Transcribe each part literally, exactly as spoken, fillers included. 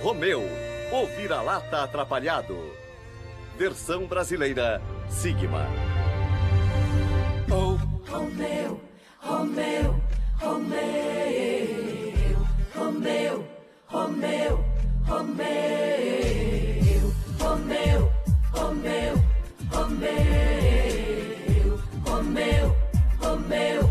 Romeu, o vira-lata atrapalhado. Versão brasileira, Sigma. Oh, Romeu, Romeu, Romeu, Romeu, Romeu, Romeu, Romeu, Romeu, Romeu, Romeu, Romeu,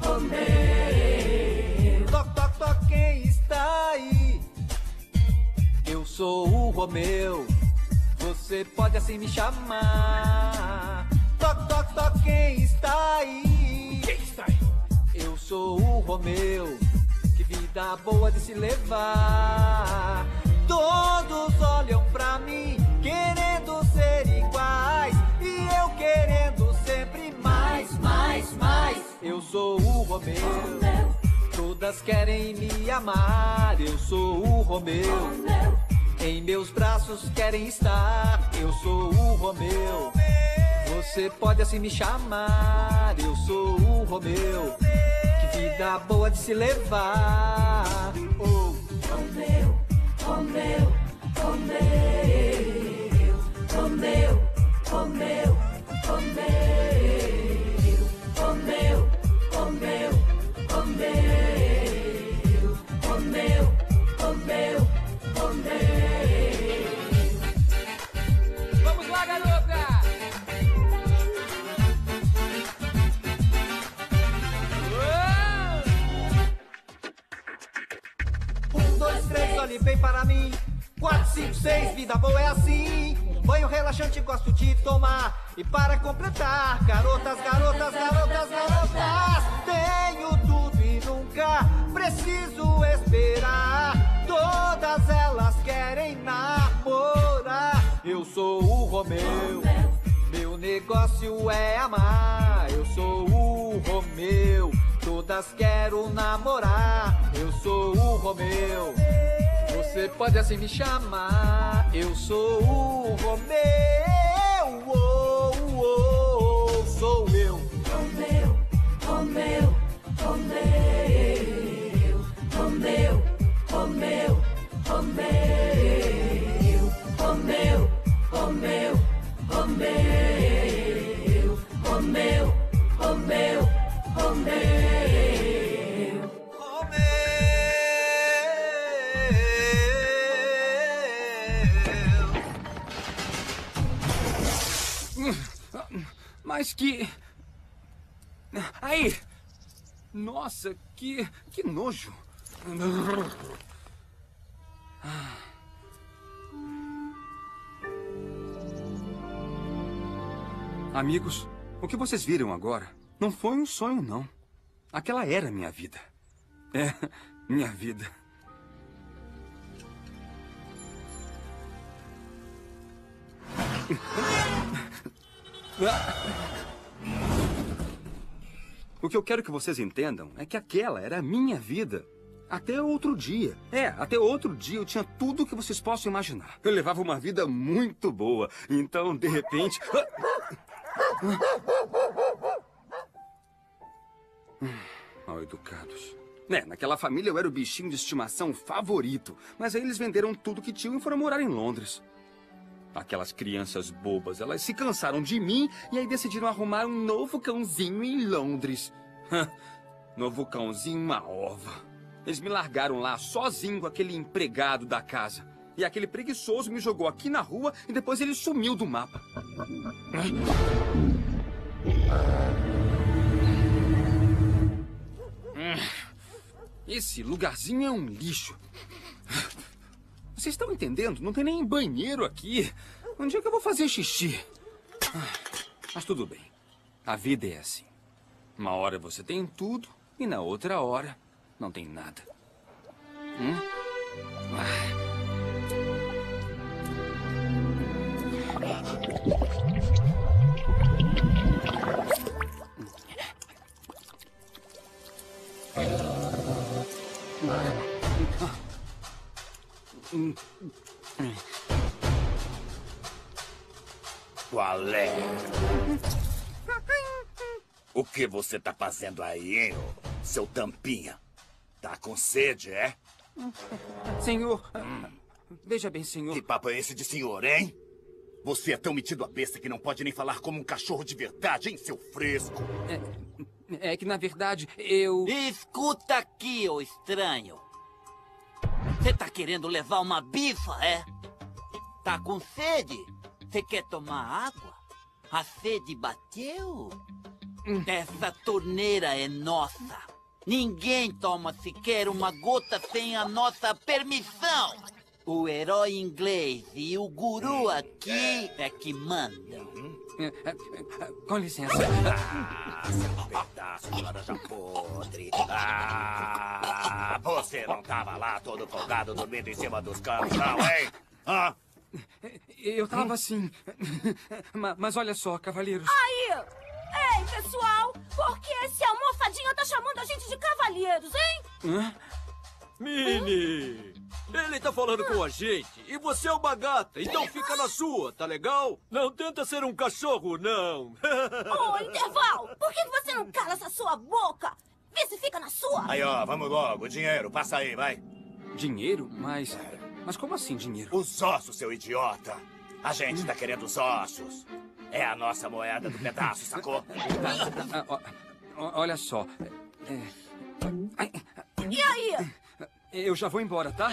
Romeu. Toc, toc, toc, quem está aí? Eu sou o Romeu, você pode assim me chamar. Toc, toc, toc, quem está aí? Quem está aí? Eu sou o Romeu, que vida boa de se levar. Todos olham pra mim, querendo ser iguais, e eu querendo sempre mais, mais, mais. Eu sou o Romeu, todas querem me amar. Eu sou o Romeu, em meus braços querem estar. Eu sou o Romeu, você pode assim me chamar. Eu sou o Romeu, que vida boa de se levar. Oh. Romeu, Romeu, Romeu, Romeu, Romeu, Romeu, Romeu, Romeu, Romeu, Romeu, Romeu, Romeu. Vamos lá, garota! Um, dois, três, olhe bem para mim. Quatro, cinco, seis, vida boa é assim. Banho relaxante gosto de tomar. E para completar, garotas, garotas, garotas, garotas, tenho tudo e nunca preciso esperar. Todas elas querem namorar. Eu sou o Romeu, meu negócio é amar. Eu sou o Romeu, todas quero namorar. Eu sou o Romeu, você pode assim me chamar. Eu sou o Romeu, oh, oh, oh, sou eu. Romeu, Romeu, Romeu, Romeu, Romeu, Romeu, Romeu, Romeu, Romeu, Romeu, Romeu, Romeu. Mas que... Aí! Nossa, que... que nojo! Amigos, o que vocês viram agora não foi um sonho, não. Aquela era minha vida. É, minha vida. O que eu quero que vocês entendam é que aquela era a minha vida. Até outro dia. É, até outro dia eu tinha tudo o que vocês possam imaginar. Eu levava uma vida muito boa. Então, de repente... Mal educados. É, naquela família eu era o bichinho de estimação favorito. Mas aí eles venderam tudo que tinham e foram morar em Londres. Aquelas crianças bobas, elas se cansaram de mim e aí decidiram arrumar um novo cãozinho em Londres. Novo cãozinho, uma ova. Eles me largaram lá sozinho com aquele empregado da casa. E aquele preguiçoso me jogou aqui na rua e depois ele sumiu do mapa. Esse lugarzinho é um lixo. Vocês estão entendendo? Não tem nem banheiro aqui. Onde é que eu vou fazer xixi? Mas tudo bem. A vida é assim. Uma hora você tem tudo e na outra hora não tem nada. Hum? Ah. Qual é? O que você tá fazendo aí, hein, ô, seu tampinha? Tá com sede, é? Senhor, veja bem, senhor. Que papo é esse de senhor, hein? Você é tão metido a besta que não pode nem falar como um cachorro de verdade, hein, seu fresco? É, é que, na verdade, eu... Escuta aqui, ô estranho. Você tá querendo levar uma bifa, é? Tá com sede? Você quer tomar água? A sede bateu? Essa torneira é nossa. Ninguém toma sequer uma gota sem a nossa permissão. O herói inglês e o guru aqui é que mandam. É, é, é, com licença. Ah, seu pedaço de laranja podre. Ah, você não tava lá todo folgado dormindo em cima dos canos, não, hein? Ah? Eu tava assim. Ma- Mas olha só, cavalheiros. Aí! Ei, pessoal! Por que esse almofadinha tá chamando a gente de cavalheiros, hein? Hã? Mini! Ele tá falando com a gente e você é uma gata, então fica na sua, tá legal? Não tenta ser um cachorro, não. Ô, Interval! Por que você não cala essa sua boca? Vê se fica na sua! Aí, ó, vamos logo. Dinheiro, passa aí, vai. Dinheiro? Mas... Mas como assim dinheiro? Os ossos, seu idiota. A gente tá querendo os ossos. É a nossa moeda do pedaço, sacou? Ah, ó, ó, olha só. É, ai, E aí? eu já vou embora, tá?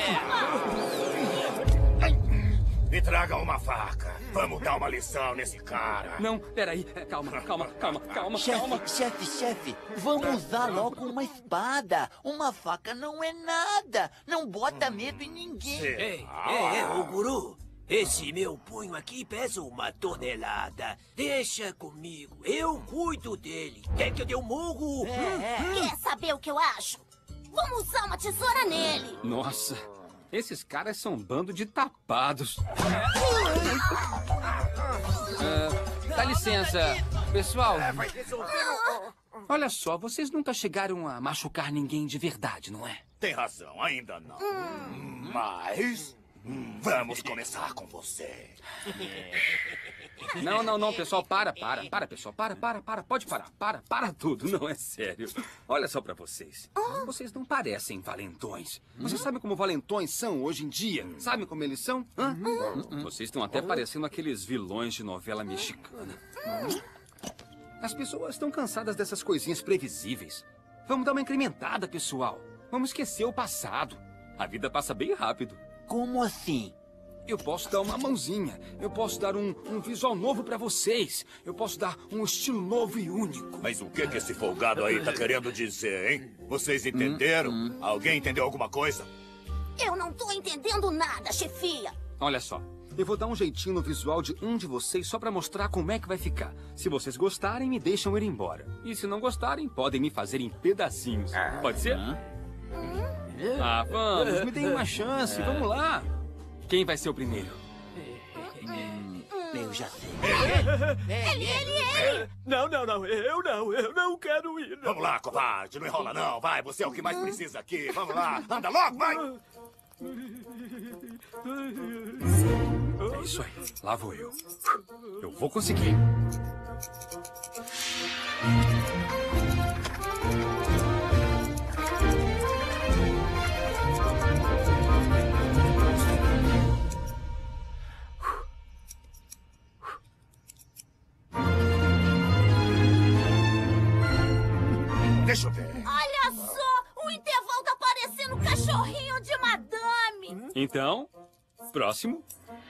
Me traga uma faca. Vamos dar uma lição nesse cara. Não, peraí. Calma, calma, calma, calma, calma. Chefe, chefe, chefe, vamos usar logo uma espada. Uma faca não é nada. Não bota medo em ninguém. Ei, ei, ô guru. Esse meu punho aqui pesa uma tonelada. Deixa comigo, eu cuido dele. Quer que eu dê um murro? Quer saber o que eu acho? Vamos usar uma tesoura nele! Nossa, esses caras são um bando de tapados. Ah, dá licença, pessoal. Olha só, vocês nunca chegaram a machucar ninguém de verdade, não é? Tem razão, ainda não. Mas... vamos começar com você. Não, não, não, pessoal, para, para, para, pessoal, para, para, para, pode parar, para, para tudo, não é sério. Olha só pra vocês, vocês não parecem valentões. Vocês sabem como valentões são hoje em dia? Sabem como eles são? Hã? Vocês estão até parecendo aqueles vilões de novela mexicana. As pessoas estão cansadas dessas coisinhas previsíveis. Vamos dar uma incrementada, pessoal. Vamos esquecer o passado. A vida passa bem rápido. Como assim? Eu posso dar uma mãozinha. Eu posso dar um, um visual novo pra vocês. Eu posso dar um estilo novo e único. Mas o que que esse folgado aí tá querendo dizer, hein? Vocês entenderam? Alguém entendeu alguma coisa? Eu não tô entendendo nada, chefia! Olha só, eu vou dar um jeitinho no visual de um de vocês só pra mostrar como é que vai ficar. Se vocês gostarem, me deixam ir embora. E se não gostarem, podem me fazer em pedacinhos. Pode ser? Ah, vamos, me deem uma chance, vamos lá. Quem vai ser o primeiro? Eu já sei. Ele, ele, ele! Não, não, não, eu não, eu não quero ir. Não. Vamos lá, covarde, não enrola não. Vai, você é o que mais precisa aqui. Vamos lá, anda logo, vai! É isso aí, lá vou eu. Eu vou conseguir. Deixa eu ver. Olha só! O Interval tá parecendo um cachorrinho de madame! Então, próximo.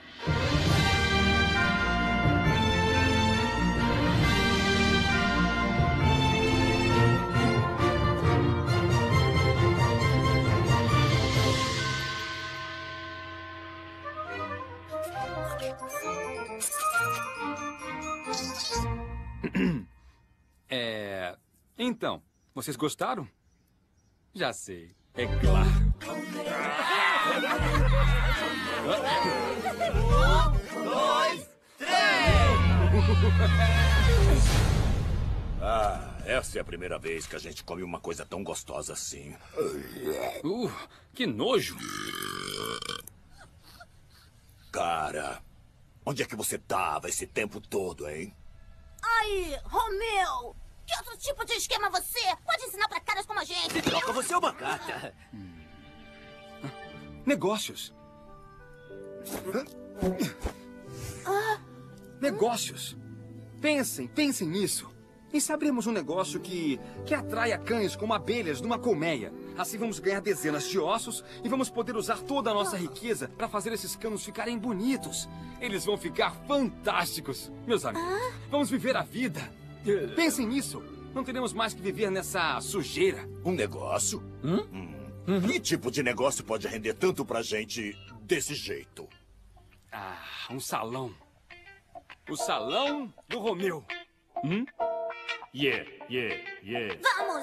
É... Então, vocês gostaram? Já sei, é claro. Um, dois, três! Ah, essa é a primeira vez que a gente come uma coisa tão gostosa assim. Uh, que nojo. Cara, onde é que você tava esse tempo todo, hein? Aí, Romeu! Que outro tipo de esquema você pode ensinar pra caras como a gente? Troca, você é uma gata. Negócios. Negócios. Pensem, pensem nisso. E se abrirmos um negócio que, que atraia cães como abelhas numa colmeia? Assim vamos ganhar dezenas de ossos e vamos poder usar toda a nossa riqueza para fazer esses canos ficarem bonitos. Eles vão ficar fantásticos, meus amigos. Vamos viver a vida. Pensem nisso. Não teremos mais que viver nessa sujeira. Um negócio? Hum? Hum. Uhum. Que tipo de negócio pode render tanto pra gente desse jeito? Ah, um salão. O salão do Romeu. Hum? Yeah, yeah, yeah. Vamos!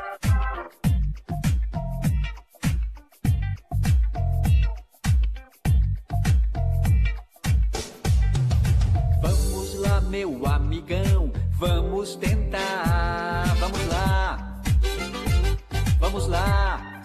Vamos lá, meu amigão, vamos tentar. Vamos lá, vamos lá.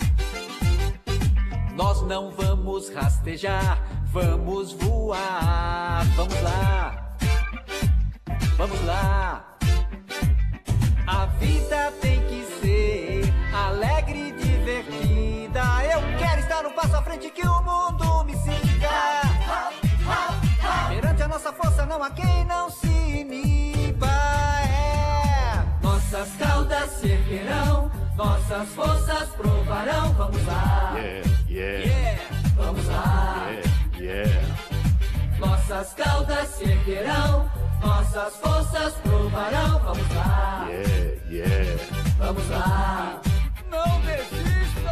Nós não vamos rastejar, vamos voar. Vamos lá, vamos lá. A vida tem que ser alegre e divertida. Eu quero estar um passo à frente, que o mundo me siga. Perante a nossa força não há quem não se iniba. É. Nossas caudas se erguerão, nossas forças provarão. Vamos lá, Yeah, yeah, yeah. Vamos lá, yeah, yeah. Nossas caudas se erguerão, nossas forças provarão. Vamos lá, Yeah, yeah. vamos lá. Não desista!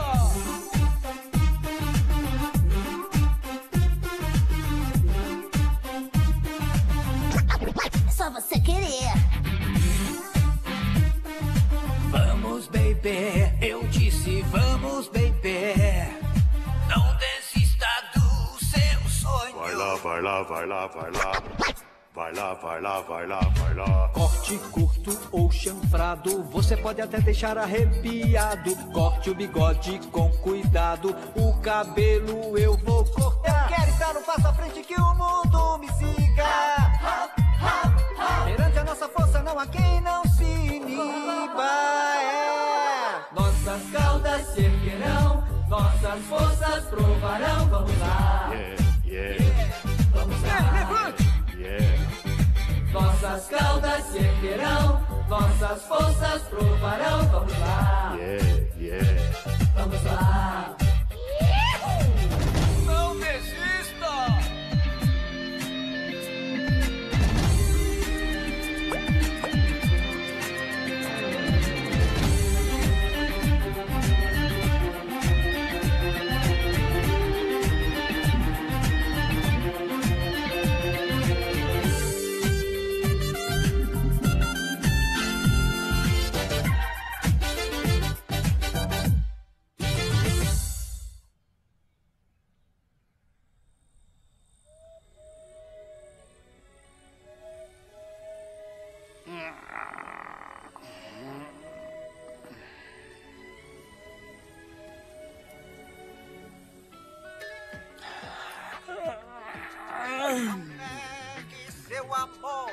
É só você querer. Vamos, baby, eu disse vamos, baby. Não desista do seu sonho. Vai lá, vai lá, vai lá, vai lá. Vai lá, vai lá, vai lá, vai lá. Corte curto ou chanfrado, você pode até deixar arrepiado. Corte o bigode com cuidado, o cabelo eu vou cortar. Eu quero estar um passo à frente, que o mundo me siga. Perante a nossa força não há quem não se iniba. É. Nossas caudas se erguerão, nossas forças provarão. Vamos lá, Yeah, yeah, vamos lá. yeah. Nossas caudas se erguerão, nossas forças provarão. Vamos lá, Yeah, yeah. vamos lá. Não desista! Seu amor.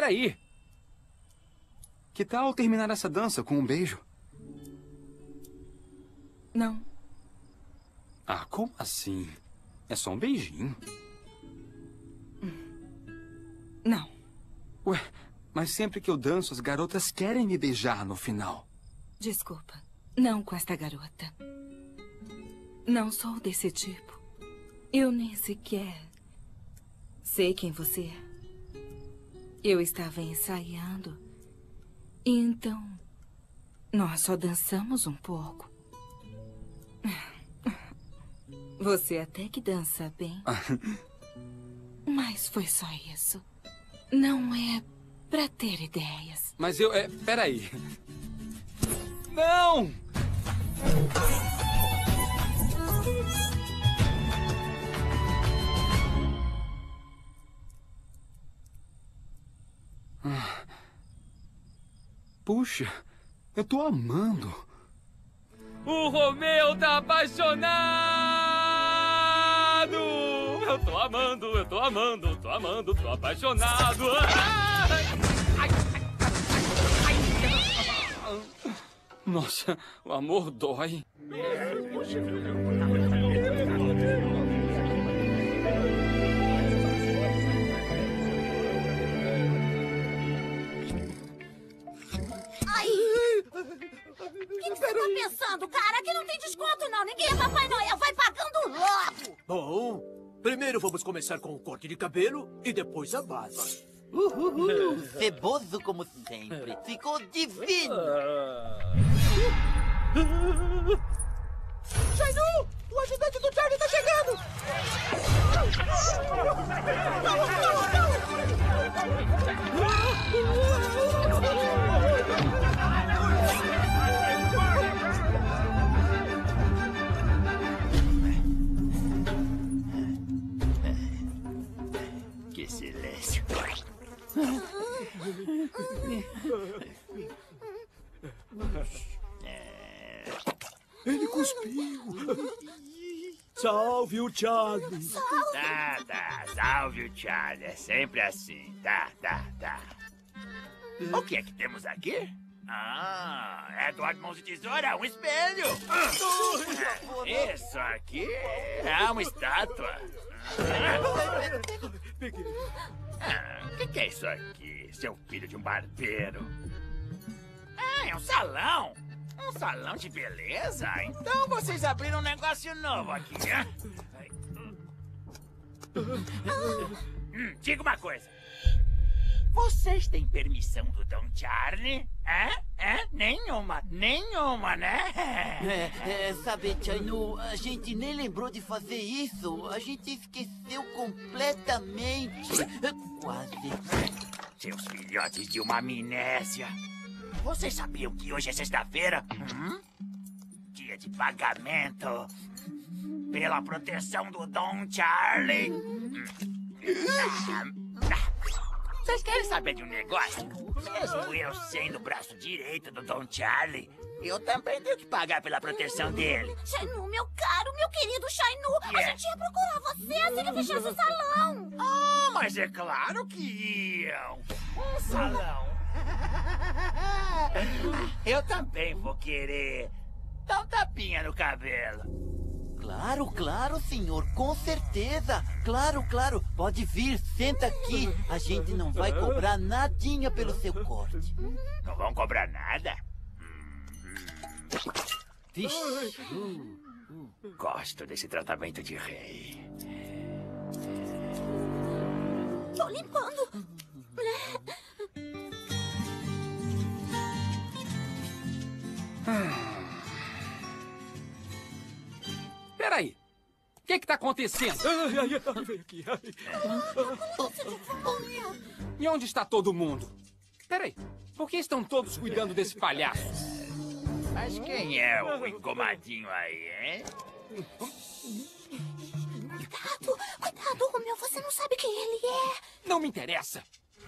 peraí. Que tal terminar essa dança com um beijo? Não. Ah, como assim? É só um beijinho. Não. Ué, mas sempre que eu danço, as garotas querem me beijar no final. Desculpa. Não com esta garota. Não sou desse tipo. Eu nem sequer sei quem você é. Eu estava ensaiando. E então, nós só dançamos um pouco. Você até que dança bem. Mas foi só isso. Não é pra ter ideias. Mas eu... É, peraí. Não! Puxa, eu tô amando. O Romeu tá apaixonado! Eu tô amando, eu tô amando, tô amando, tô apaixonado. Ai, ai, ai, ai. Nossa, o amor dói. O que você tá pensando, cara? Aqui não tem desconto, não. Ninguém é Papai Noel. Vai pagando logo. Bom, primeiro vamos começar com o corte de cabelo e depois a barba. Uhul, ceboso como sempre. Ficou divino. Shainu! O ajudante do Charlie tá chegando! Que silêncio. Ele cuspiu. Salve o Charlie. Tá, tá. Salve o Charlie. É sempre assim. Tá, tá, tá. O que é que temos aqui? Ah, Edward Mãos de Tesoura, um espelho. Isso aqui é uma estátua. Ah, o que, que é isso aqui, seu filho de um barbeiro? Ah, é um salão. Um salão de beleza? Então vocês abriram um negócio novo aqui, né? Hum, diga uma coisa. Vocês têm permissão do Don Charlie? É? É? Nenhuma. Nenhuma, né? É, é, sabe, Shainu, a gente nem lembrou de fazer isso. A gente esqueceu completamente. Quase. Seus filhotes de uma amnésia. Vocês sabiam que hoje é sexta-feira? Hum? Dia de pagamento. Pela proteção do Don Charlie. Vocês querem saber de um negócio? Mesmo eu sendo o braço direito do Don Charlie, eu também tenho que pagar pela proteção dele. Shainu, meu caro, meu querido Shainu, Yeah. a gente ia procurar você assim que fechasse o salão. Ah, mas é claro que iam. Um salão. Eu também vou querer dar um tapinha no cabelo. Claro, claro, senhor, com certeza. Claro, claro, pode vir, senta aqui. A gente não vai cobrar nadinha pelo seu corte. Não vão cobrar nada? Vixe. Gosto desse tratamento de rei. Tô limpando. Peraí. O que que tá acontecendo? Ai, ai, ai, vem aqui. Ai. E onde está todo mundo? Peraí. Por que estão todos cuidando desse palhaço? Mas quem é o engomadinho aí, hein? Cuidado, cuidado, Romeu, você não sabe quem ele é. Não me interessa.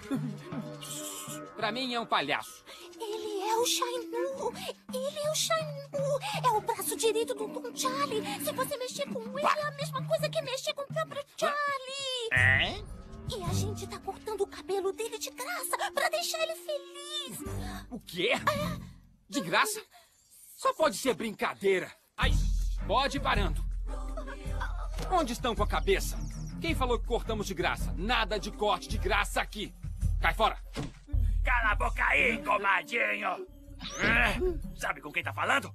Pra mim é um palhaço. Ele é o Shainu. Ele é o Shainu. É o braço direito do Don Charlie. Se você mexer com ele, é a mesma coisa que mexer com o próprio Charlie. Hein? E a gente gente tá cortando o cabelo dele de graça pra deixar ele feliz. O quê? De graça? Só pode ser brincadeira. Aí, pode ir parando. Onde estão com a cabeça? Quem falou que cortamos de graça? Nada de corte de graça aqui. Cai fora. Cala a boca aí, engomadinho. É, sabe com quem tá falando?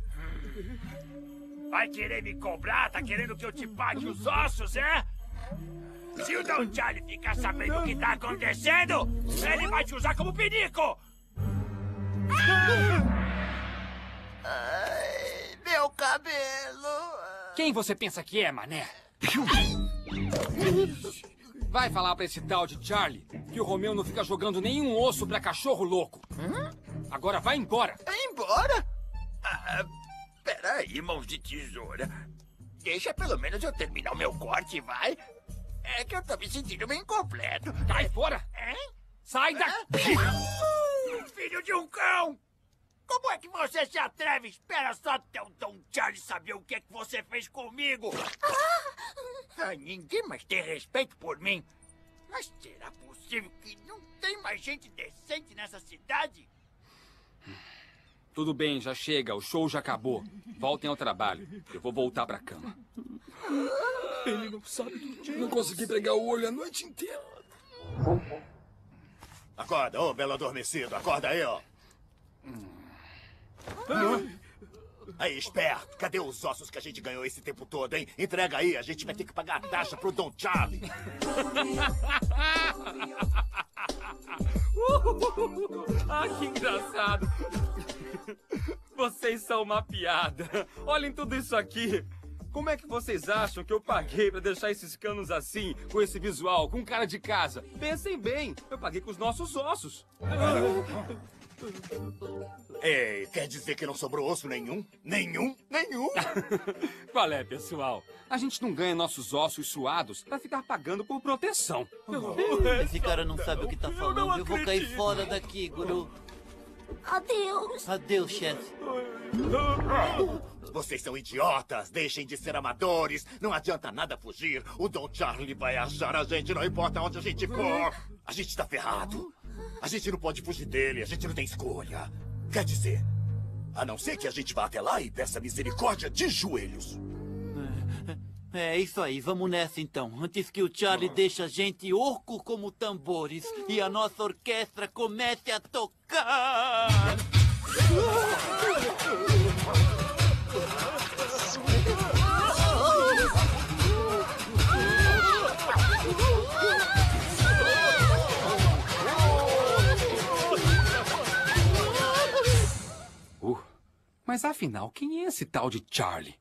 Vai querer me cobrar? Tá querendo que eu te pague os ossos, é? Se o Don Charlie ficar sabendo o que tá acontecendo, ele vai te usar como pinico! Ai, meu cabelo. Quem você pensa que é, mané? Vai falar pra esse tal de Charlie que o Romeu não fica jogando nenhum osso pra cachorro louco. Hum? Agora vai embora. Embora? Ah, peraí, mãos de tesoura. Deixa pelo menos eu terminar o meu corte, vai. É que eu tô me sentindo meio incompleto. Cai fora! Hein? Sai daqui! Filho de um cão! Como é que você se atreve? Espera só até o Don Charlie saber o que é que você fez comigo. Ah, ninguém mais tem respeito por mim. Mas será possível que não tem mais gente decente nessa cidade? Tudo bem, já chega. O show já acabou. Voltem ao trabalho. Eu vou voltar pra cama. Ele não sabe do dia. Não consegui pregar o olho a noite inteira. Acorda, ô belo adormecido. Acorda aí, ó. Hum. Aí, esperto. Cadê os ossos que a gente ganhou esse tempo todo, hein? Entrega aí, a gente vai ter que pagar a taxa pro Don Charlie. Ah, que engraçado. Vocês são uma piada. Olhem tudo isso aqui. Como é que vocês acham que eu paguei pra deixar esses canos assim, com esse visual, com cara de casa? Pensem bem, eu paguei com os nossos ossos. Ei, quer dizer que não sobrou osso nenhum? Nenhum? Nenhum? Qual é, pessoal? A gente não ganha nossos ossos suados pra ficar pagando por proteção. Esse cara não sabe o que tá falando. Eu, eu vou cair fora daqui, Guru. Adeus. Adeus, chefe. Vocês são idiotas. Deixem de ser amadores. Não adianta nada fugir. O Don Charlie vai achar a gente, não importa onde a gente for. A gente tá ferrado. A gente não pode fugir dele. A gente não tem escolha. Quer dizer, a não ser que a gente vá até lá e peça misericórdia de joelhos. É, é isso aí. Vamos nessa, então. Antes que o Charlie deixe a gente orco como tambores e a nossa orquestra comece a tocar. Uh, mas afinal, quem é esse tal de Charlie?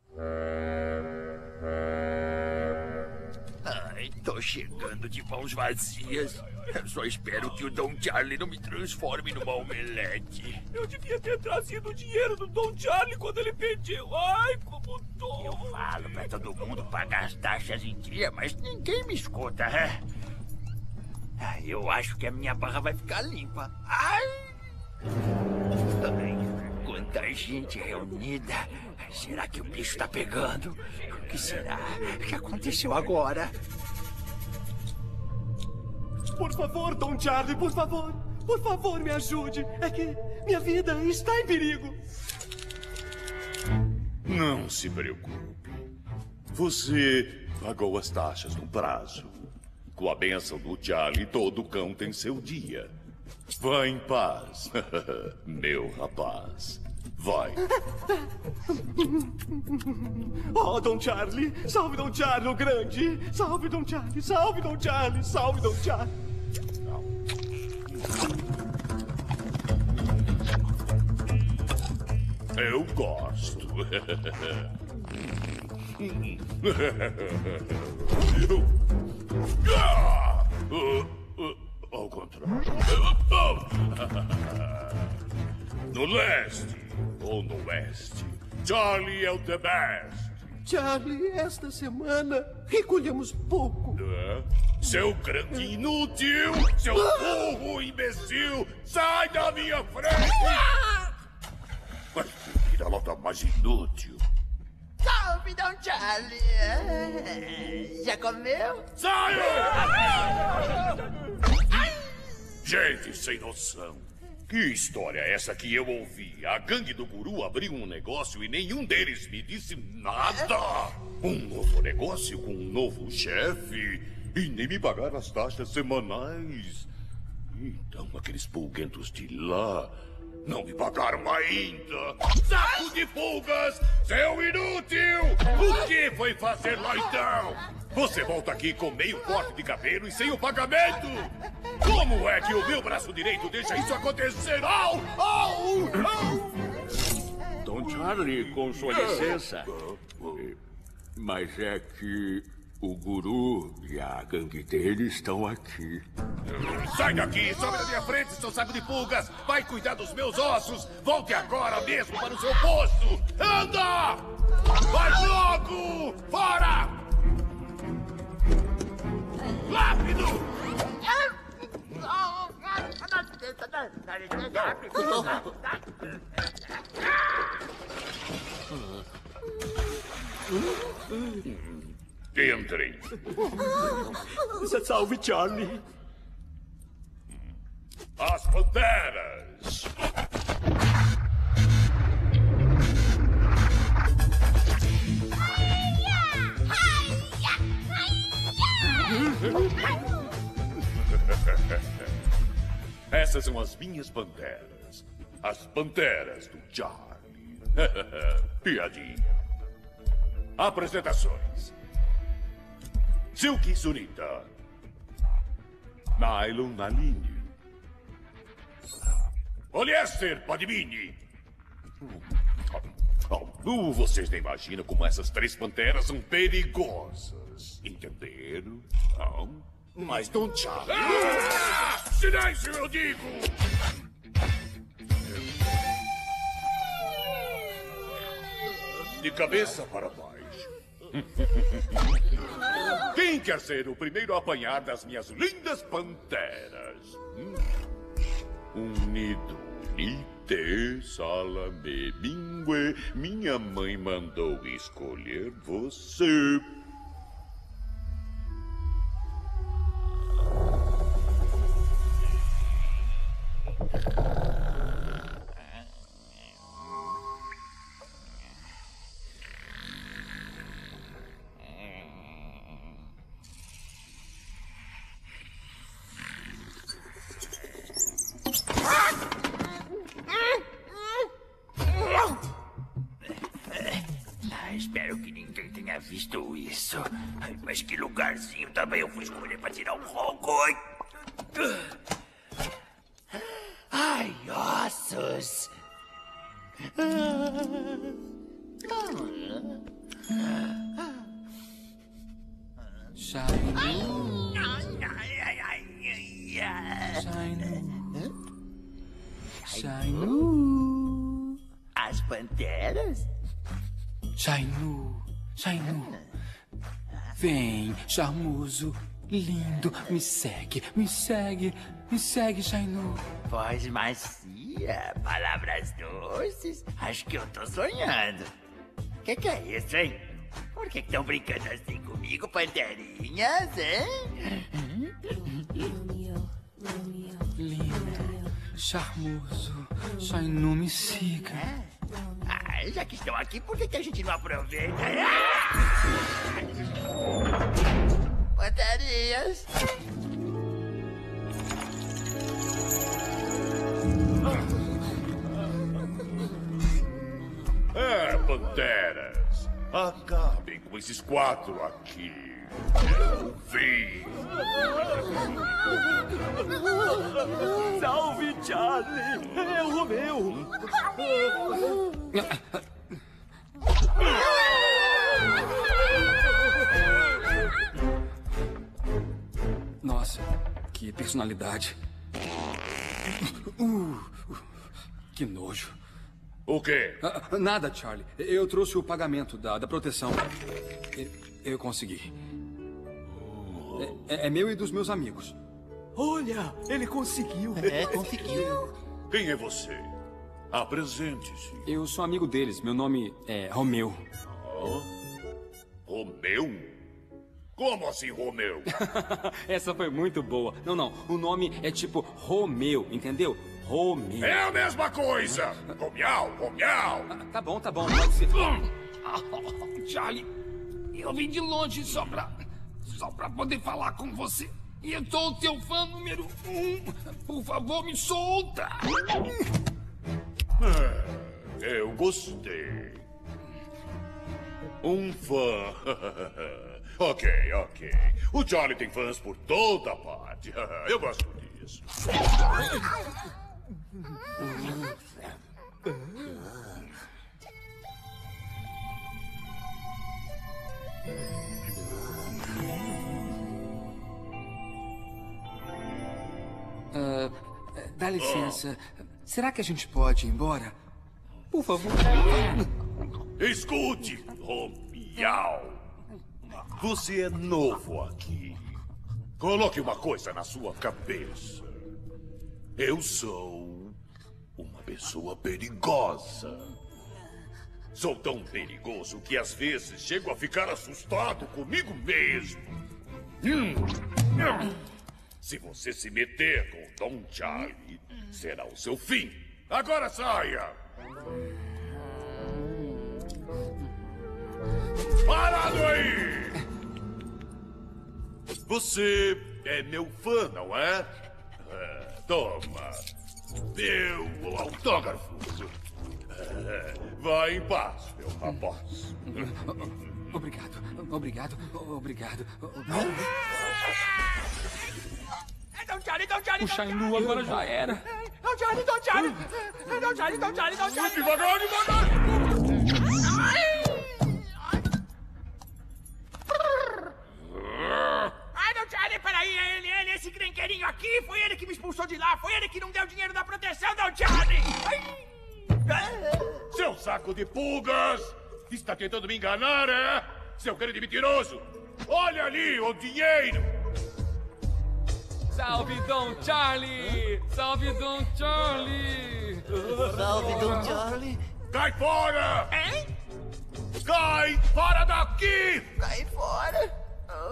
Ai, tô chegando de mãos vazias. Eu só espero que o Don Charlie não me transforme numa omelete. Eu devia ter trazido o dinheiro do Don Charlie quando ele pediu. Ai, como tô. Eu falo pra todo mundo pagar as taxas em dia, mas ninguém me escuta, é? Ai, eu acho que a minha barra vai ficar limpa. Ai! Ai, quanta gente reunida. Será que o bicho tá pegando? O que será? O que aconteceu agora? Por favor, Don Charlie, por favor. Por favor, me ajude. É que minha vida está em perigo. Não se preocupe. Você pagou as taxas no prazo. Com a bênção do Charlie, todo cão tem seu dia. Vá em paz, meu rapaz. Vai. Oh, Don Charlie. Salve Don Charlie, o grande. Salve Don Charlie, salve Don Charlie, salve Don Charlie. Eu gosto. Ao contrário. No leste ou no oeste, Charlie é o the best. Charlie, esta semana recolhemos pouco. É? Seu grande inútil! Seu burro imbecil! Sai da minha frente! Mas que vira-lata mais inútil! Salve, Don Charlie, já comeu? Saia! Gente sem noção. Que história é essa que eu ouvi? A gangue do guru abriu um negócio e nenhum deles me disse nada. Um novo negócio com um novo chefe. E nem me pagaram as taxas semanais. Então aqueles pulguentos de lá não me pagaram ainda. Saco de pulgas, seu inútil! O que foi fazer lá então? Você volta aqui com meio corte de cabelo e sem o pagamento? Como é que o meu braço direito deixa isso acontecer? Au! Au! Au! Dom Charlie, com sua licença. Mas é que o guru e a gangue dele estão aqui. Sai daqui! Sobe da minha frente, seu saco de pulgas! Vai cuidar dos meus ossos! Volte agora mesmo para o seu posto! Anda! Vai logo! Fora! Rápido! Entrem. Salve, Charlie. As Panteras. Essas são as minhas panteras. As panteras do Charlie. Piadinha. Apresentações. Silky Sunita. Nylon Nalini. Polyester Padmini. Oh, vocês nem imaginam como essas três panteras são perigosas. Entenderam? Não? Mas Dom Charlie... Ah! Silêncio, eu digo! De cabeça para baixo. Quem quer ser o primeiro a apanhar das minhas lindas panteras? Um nido, nite, salame, mingue. Minha mãe mandou escolher você. Espero que ninguém tenha visto isso. Mas que lugarzinho também eu fui escolher pra tirar um ronco. Ai, ossos. Shainu. Shainu. Shainu. As panteras? Shainu, Shainu, vem, charmoso, lindo, me segue, me segue, me segue, Shainu. Voz macia, palavras doces, acho que eu tô sonhando. Que que é isso, hein? Por que estão brincando assim comigo, panterinhas, hein? Lindo, charmoso, Shainu, me siga. Ah, já que estão aqui, por que, que a gente não aproveita? Baterias! É, panteras. Acabem com esses quatro aqui. Eu vi. Salve, Charlie! É o Romeu! Nossa, que personalidade. Uh, que nojo. O quê? Ah, nada, Charlie. Eu trouxe o pagamento da, da proteção. Eu, eu consegui. É, é meu e dos meus amigos. Olha, ele conseguiu. É, conseguiu. Quem é você? Apresente-se. Eu sou amigo deles. Meu nome é Romeu. Oh. Romeu? Como assim, Romeu? Essa foi muito boa. Não, não. O nome é tipo Romeu, entendeu? Romeu. É a mesma coisa. Romial, Romial. Ah, tá bom, tá bom. Pode ser. Charlie, eu vim de longe só pra... Só pra poder falar com você. E eu sou o teu fã número um. Por favor, me solta. Eu gostei. Um fã. Ok, ok. O Charlie tem fãs por toda parte. Eu gosto disso. Uh, dá licença. Será que a gente pode ir embora? Por favor. Escute, Romial. Você é novo aqui. Coloque uma coisa na sua cabeça. Eu sou uma pessoa perigosa. Sou tão perigoso que às vezes chego a ficar assustado comigo mesmo. Hum. Hum. Se você se meter com o Don Charlie, será o seu fim. Agora saia! Parado aí! Você é meu fã, não é? é toma. Meu autógrafo. É, vai em paz, meu rapaz. Obrigado, obrigado, obrigado. Don Charlie, Don Charlie, O Shainu agora já era. Don Charlie, Don Charlie. Don Charlie, Don Charlie, Don Charlie. Devagar, devagar. Ai, Don Charlie, peraí, é ele, ele, esse grenqueirinho aqui, foi ele que me expulsou de lá, foi ele que não deu dinheiro da proteção, Don Charlie. Ai. Seu saco de pulgas! Está tentando me enganar, é? Seu grande mentiroso! Olha ali o dinheiro! Salve, Don Charlie! Salve, Don Charlie! Salve, Don Charlie! Cai fora! Hein? Cai fora daqui! Cai fora!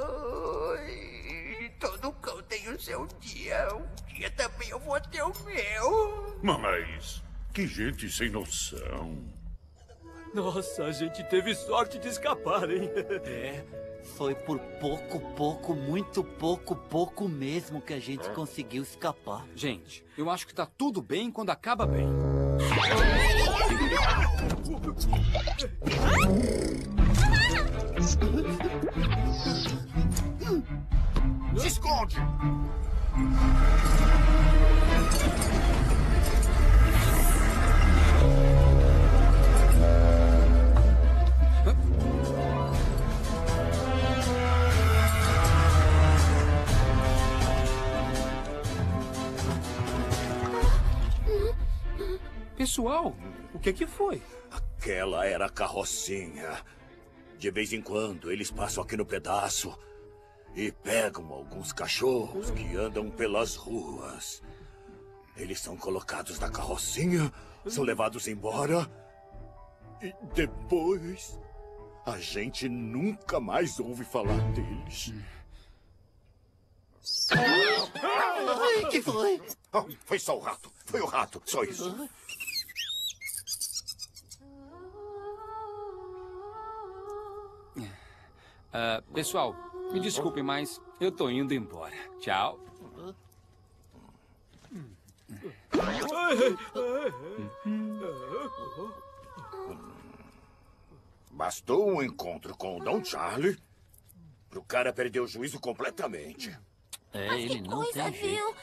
Ai, todo cão tem o seu dia. Um dia também eu vou ter o meu. Mas que gente sem noção. Nossa, a gente teve sorte de escapar, hein? É, foi por pouco, pouco, muito pouco, pouco mesmo que a gente conseguiu escapar. Gente, eu acho que tá tudo bem quando acaba bem. Se esconde! Pessoal, o que que foi? Aquela era a carrocinha. De vez em quando eles passam aqui no pedaço e pegam alguns cachorros que andam pelas ruas. Eles são colocados na carrocinha, são levados embora e depois a gente nunca mais ouve falar deles. Ai, que foi? Oh, foi só o rato, foi o rato, só isso. Uh, pessoal, me desculpem, mas eu tô indo embora. Tchau. Bastou um encontro com o Don Charlie pro cara perder o juízo completamente. É, ele não tem jeito.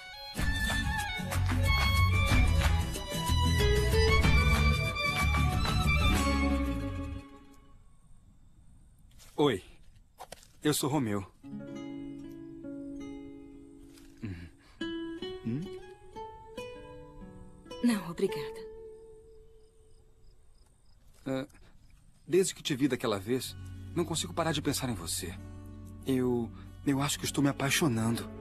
Oi, eu sou Romeu. Hum? Não, obrigada. Uh, desde que te vi daquela vez, não consigo parar de pensar em você. Eu... eu acho que estou me apaixonando.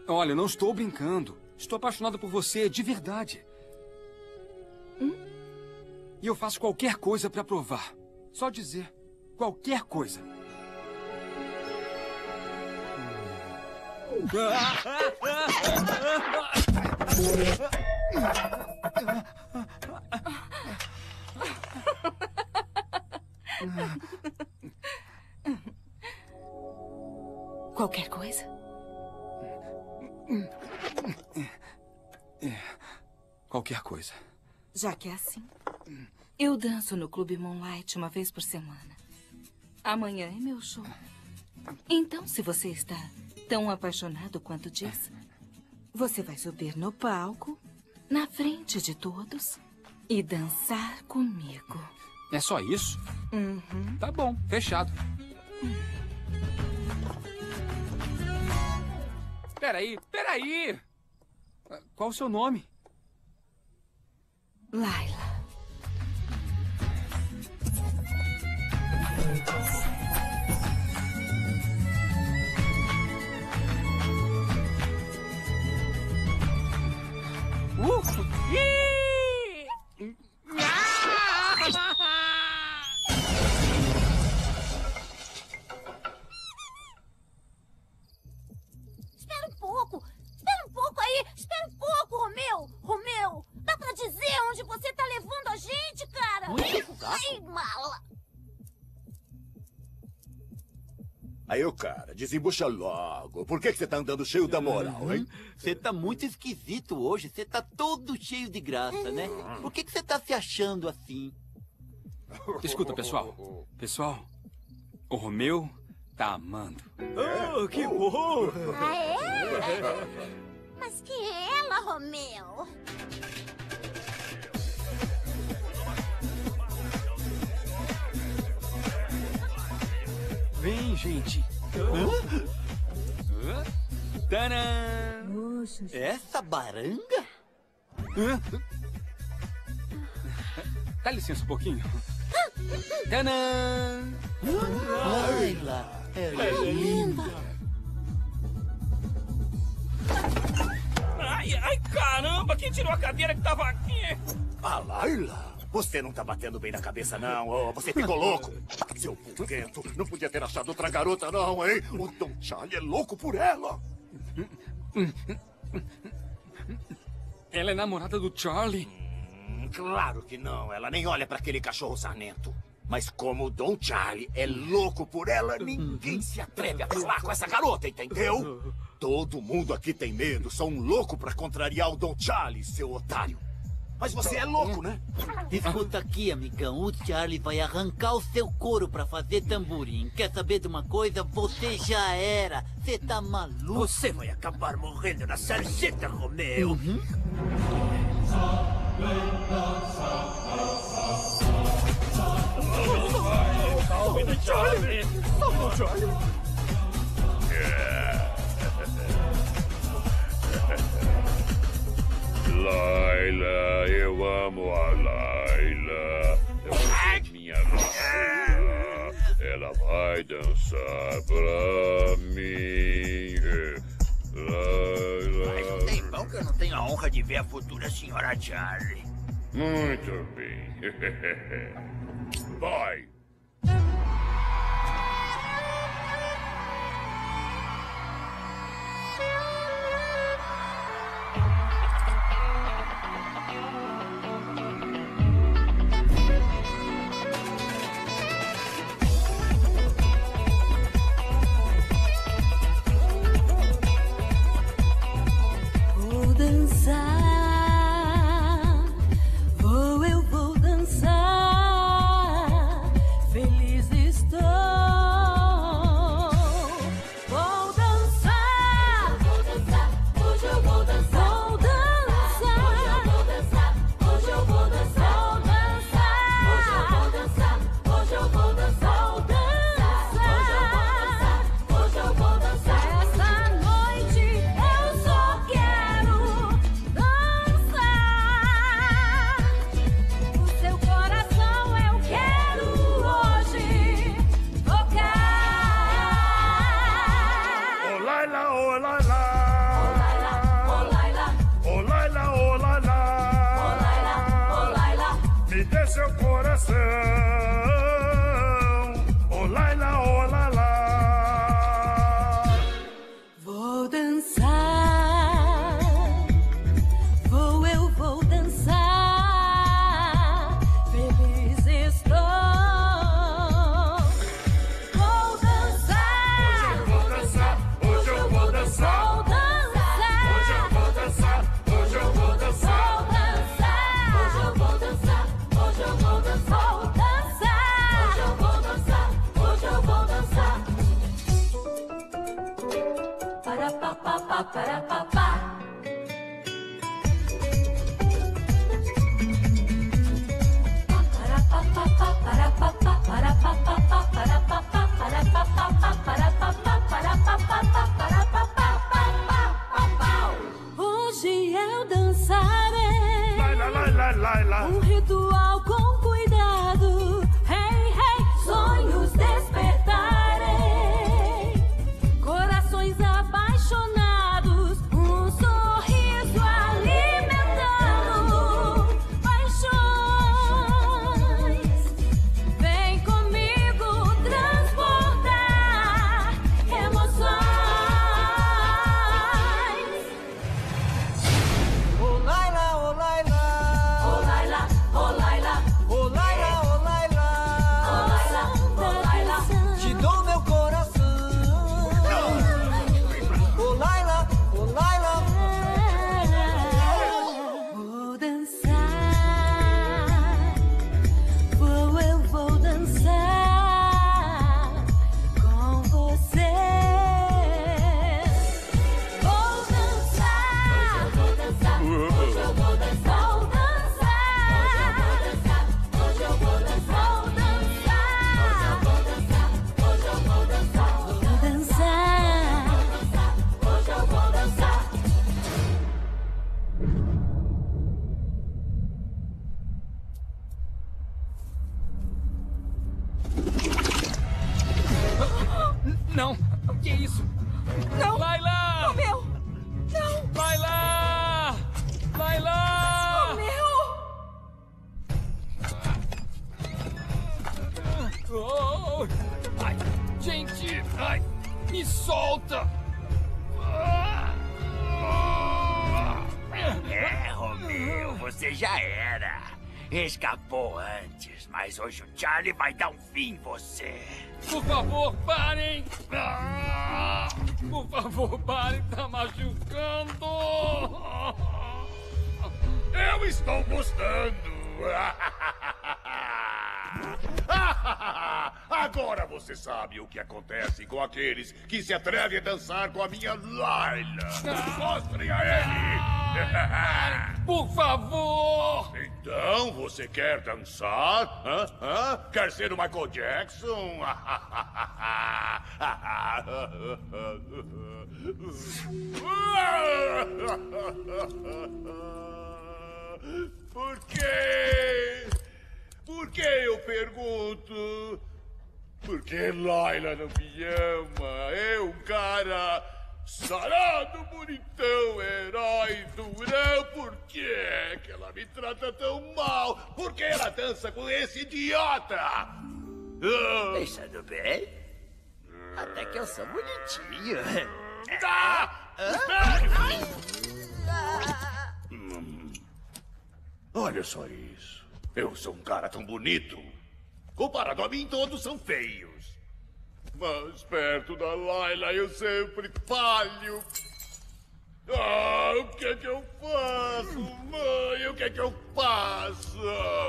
Olha, eu não estou brincando. Estou apaixonado por você, de verdade. Hum? E eu faço qualquer coisa para provar. Só dizer. Qualquer coisa. Qualquer coisa? É, qualquer coisa. Já que é assim, eu danço no Clube Moonlight uma vez por semana. Amanhã é meu show. Então, se você está tão apaixonado quanto diz, você vai subir no palco, na frente de todos, e dançar comigo. É só isso? Uhum. Tá bom, fechado. Peraí, peraí! Qual o seu nome? Laila. Uh! Ih! Espera um pouco! Espera um pouco aí! Espera um pouco, Romeu! Romeu! Dá pra dizer onde você tá levando a gente, cara? Onde tá? Ai, mala! Aí, ô cara, desembucha logo. Por que que você tá andando cheio da moral, hein? Você tá muito esquisito hoje. Você tá todo cheio de graça, né? Por que que você tá se achando assim? Escuta, pessoal. Pessoal, o Romeu tá amando. Oh, que bom! Ah, é? Mas que é ela, Romeu? Vem, gente. Hã? Tadã! Essa baranga? Hã? Dá licença um pouquinho. Tadã! Laila, ela é linda. Ai, ai, caramba! Quem tirou a cadeira que tava aqui? A Laila? Você não tá batendo bem na cabeça, não. Oh, você ficou louco. Seu burrento. Não podia ter achado outra garota, não, hein? O Don Charlie é louco por ela. Ela é namorada do Charlie? Hum, claro que não. Ela nem olha pra aquele cachorro sarnento. Mas como o Don Charlie é louco por ela, ninguém se atreve a falar com essa garota, entendeu? Todo mundo aqui tem medo. Só um louco pra contrariar o Don Charlie, seu otário. Mas você é louco, né? Escuta aqui, amigão. O Charlie vai arrancar o seu couro pra fazer tamborim. Quer saber de uma coisa? Você já era. Você tá maluco. Você vai acabar morrendo na sarjeta, Romeu. Uhum. Salve do Charlie! Salve do Charlie! Laila, eu amo a Laila. Ela é minha Laila. Ela vai dançar pra mim. Laila. Mas não tem pão que eu não tenho a honra de ver a futura senhora Charlie. Muito bem. Vai. Vou dançar, vou, eu vou dançar, feliz estou. Vou dançar, vou dançar, hoje eu vou dançar. Vou dançar, hoje eu vou dançar. Hoje eu vou dançar, hoje eu vou dançar. Vou dançar, hoje eu vou dançar. Hoje eu vou dançar, hoje eu vou dançar. Essa noite eu só quero dançar. me dê seu coração. Oh, Laila, oh, la, la. Vou dançar, vou, eu vou dançar, feliz estou. Vou dançar, hoje eu vou dançar, hoje eu vou dançar. Hoje eu vou dançar, hoje eu vou dançar. Hoje eu vou dançar, hoje eu vou dançar. Vou dançar, hoje eu vou dançar, hoje eu vou dançar. Para pa pa pa para pa pa. Para pa pa pa para pa pa para pa pa pa para pa pa para pa pa pa para pa pa para pa pa pa para pa pa pa. Hoje eu dançarei. Laila, Laila, Laila. Um ritual com cuidado. Hey, hey, sonhos despertarei. Corações apaixonados. Um sorriso alimentando paixões. Vem comigo transportar emoções. Oh, Laila, oh, Laila. Oh, Laila, oh, Laila. Oh, Laila, oh, Laila. Oh, Laila, oh, Laila. Te dou meu coração. Oh, Laila, oh, Laila. Vou dançar, vou, eu vou dançar com você. Vou dançar, vou dançar, hoje eu vou dançar. Vou dançar, hoje eu vou dançar. Vou dançar, hoje eu vou dançar. Vou dançar, hoje eu vou dançar. Não! O que é isso? Não! Laila! Romeu! Não! Laila! Laila! Romeu! Oh! Ai, gente! Ai, me solta! Ah! É, Romeu, você já era. Escapou antes, mas hoje o Charlie vai dar um fim em você. Por favor, parem! Ah! Por favor, parem, tá machucando! Eu estou gostando. Agora você sabe o que acontece com aqueles que se atrevem a dançar com a minha Laila. Mostrem a ele. Por favor! Então, você quer dançar? Hã? Hã? Quer ser o Michael Jackson? Por quê? Por que eu pergunto? Porque Laila não me ama. É um cara sarado, bonitão, herói, durão. Por que que ela me trata tão mal? Por que ela dança com esse idiota? Ah. Pensando bem, até que eu sou bonitinho. Ah! Espere! Hum. Olha só isso. Eu sou um cara tão bonito. Comparado a mim, todos são feios. Mas perto da Laila eu sempre falho. Ah, o que é que eu faço, mãe? O que é que eu faço?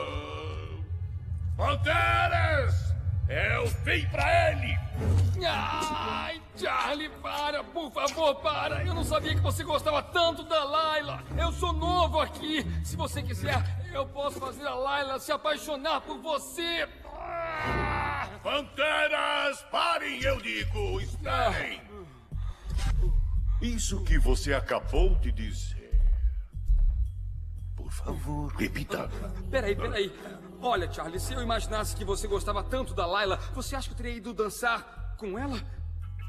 Panteras! É o fim pra ele! Ai, Charlie, para, por favor, para. Eu não sabia que você gostava tanto da Laila. Eu sou novo aqui. Se você quiser, eu posso fazer a Laila se apaixonar por você. Panteras, parem, eu digo, esperem. Isso que você acabou de dizer. Por favor, repita. Peraí, peraí. Olha, Charlie, se eu imaginasse que você gostava tanto da Laila, você acha que eu teria ido dançar com ela?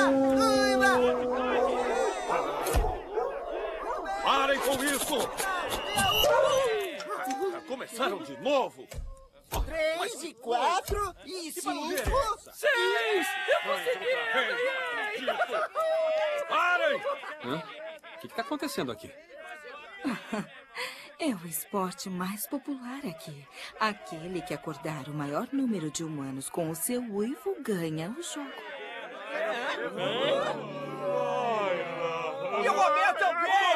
Uiba! Começaram de novo. Três e quatro e cinco. Seis! Eu consegui! Eu ganhei! Parem! Hã? O que está acontecendo aqui? É o esporte mais popular aqui. Aquele que acordar o maior número de humanos com o seu uivo ganha o jogo. E o Romeu também!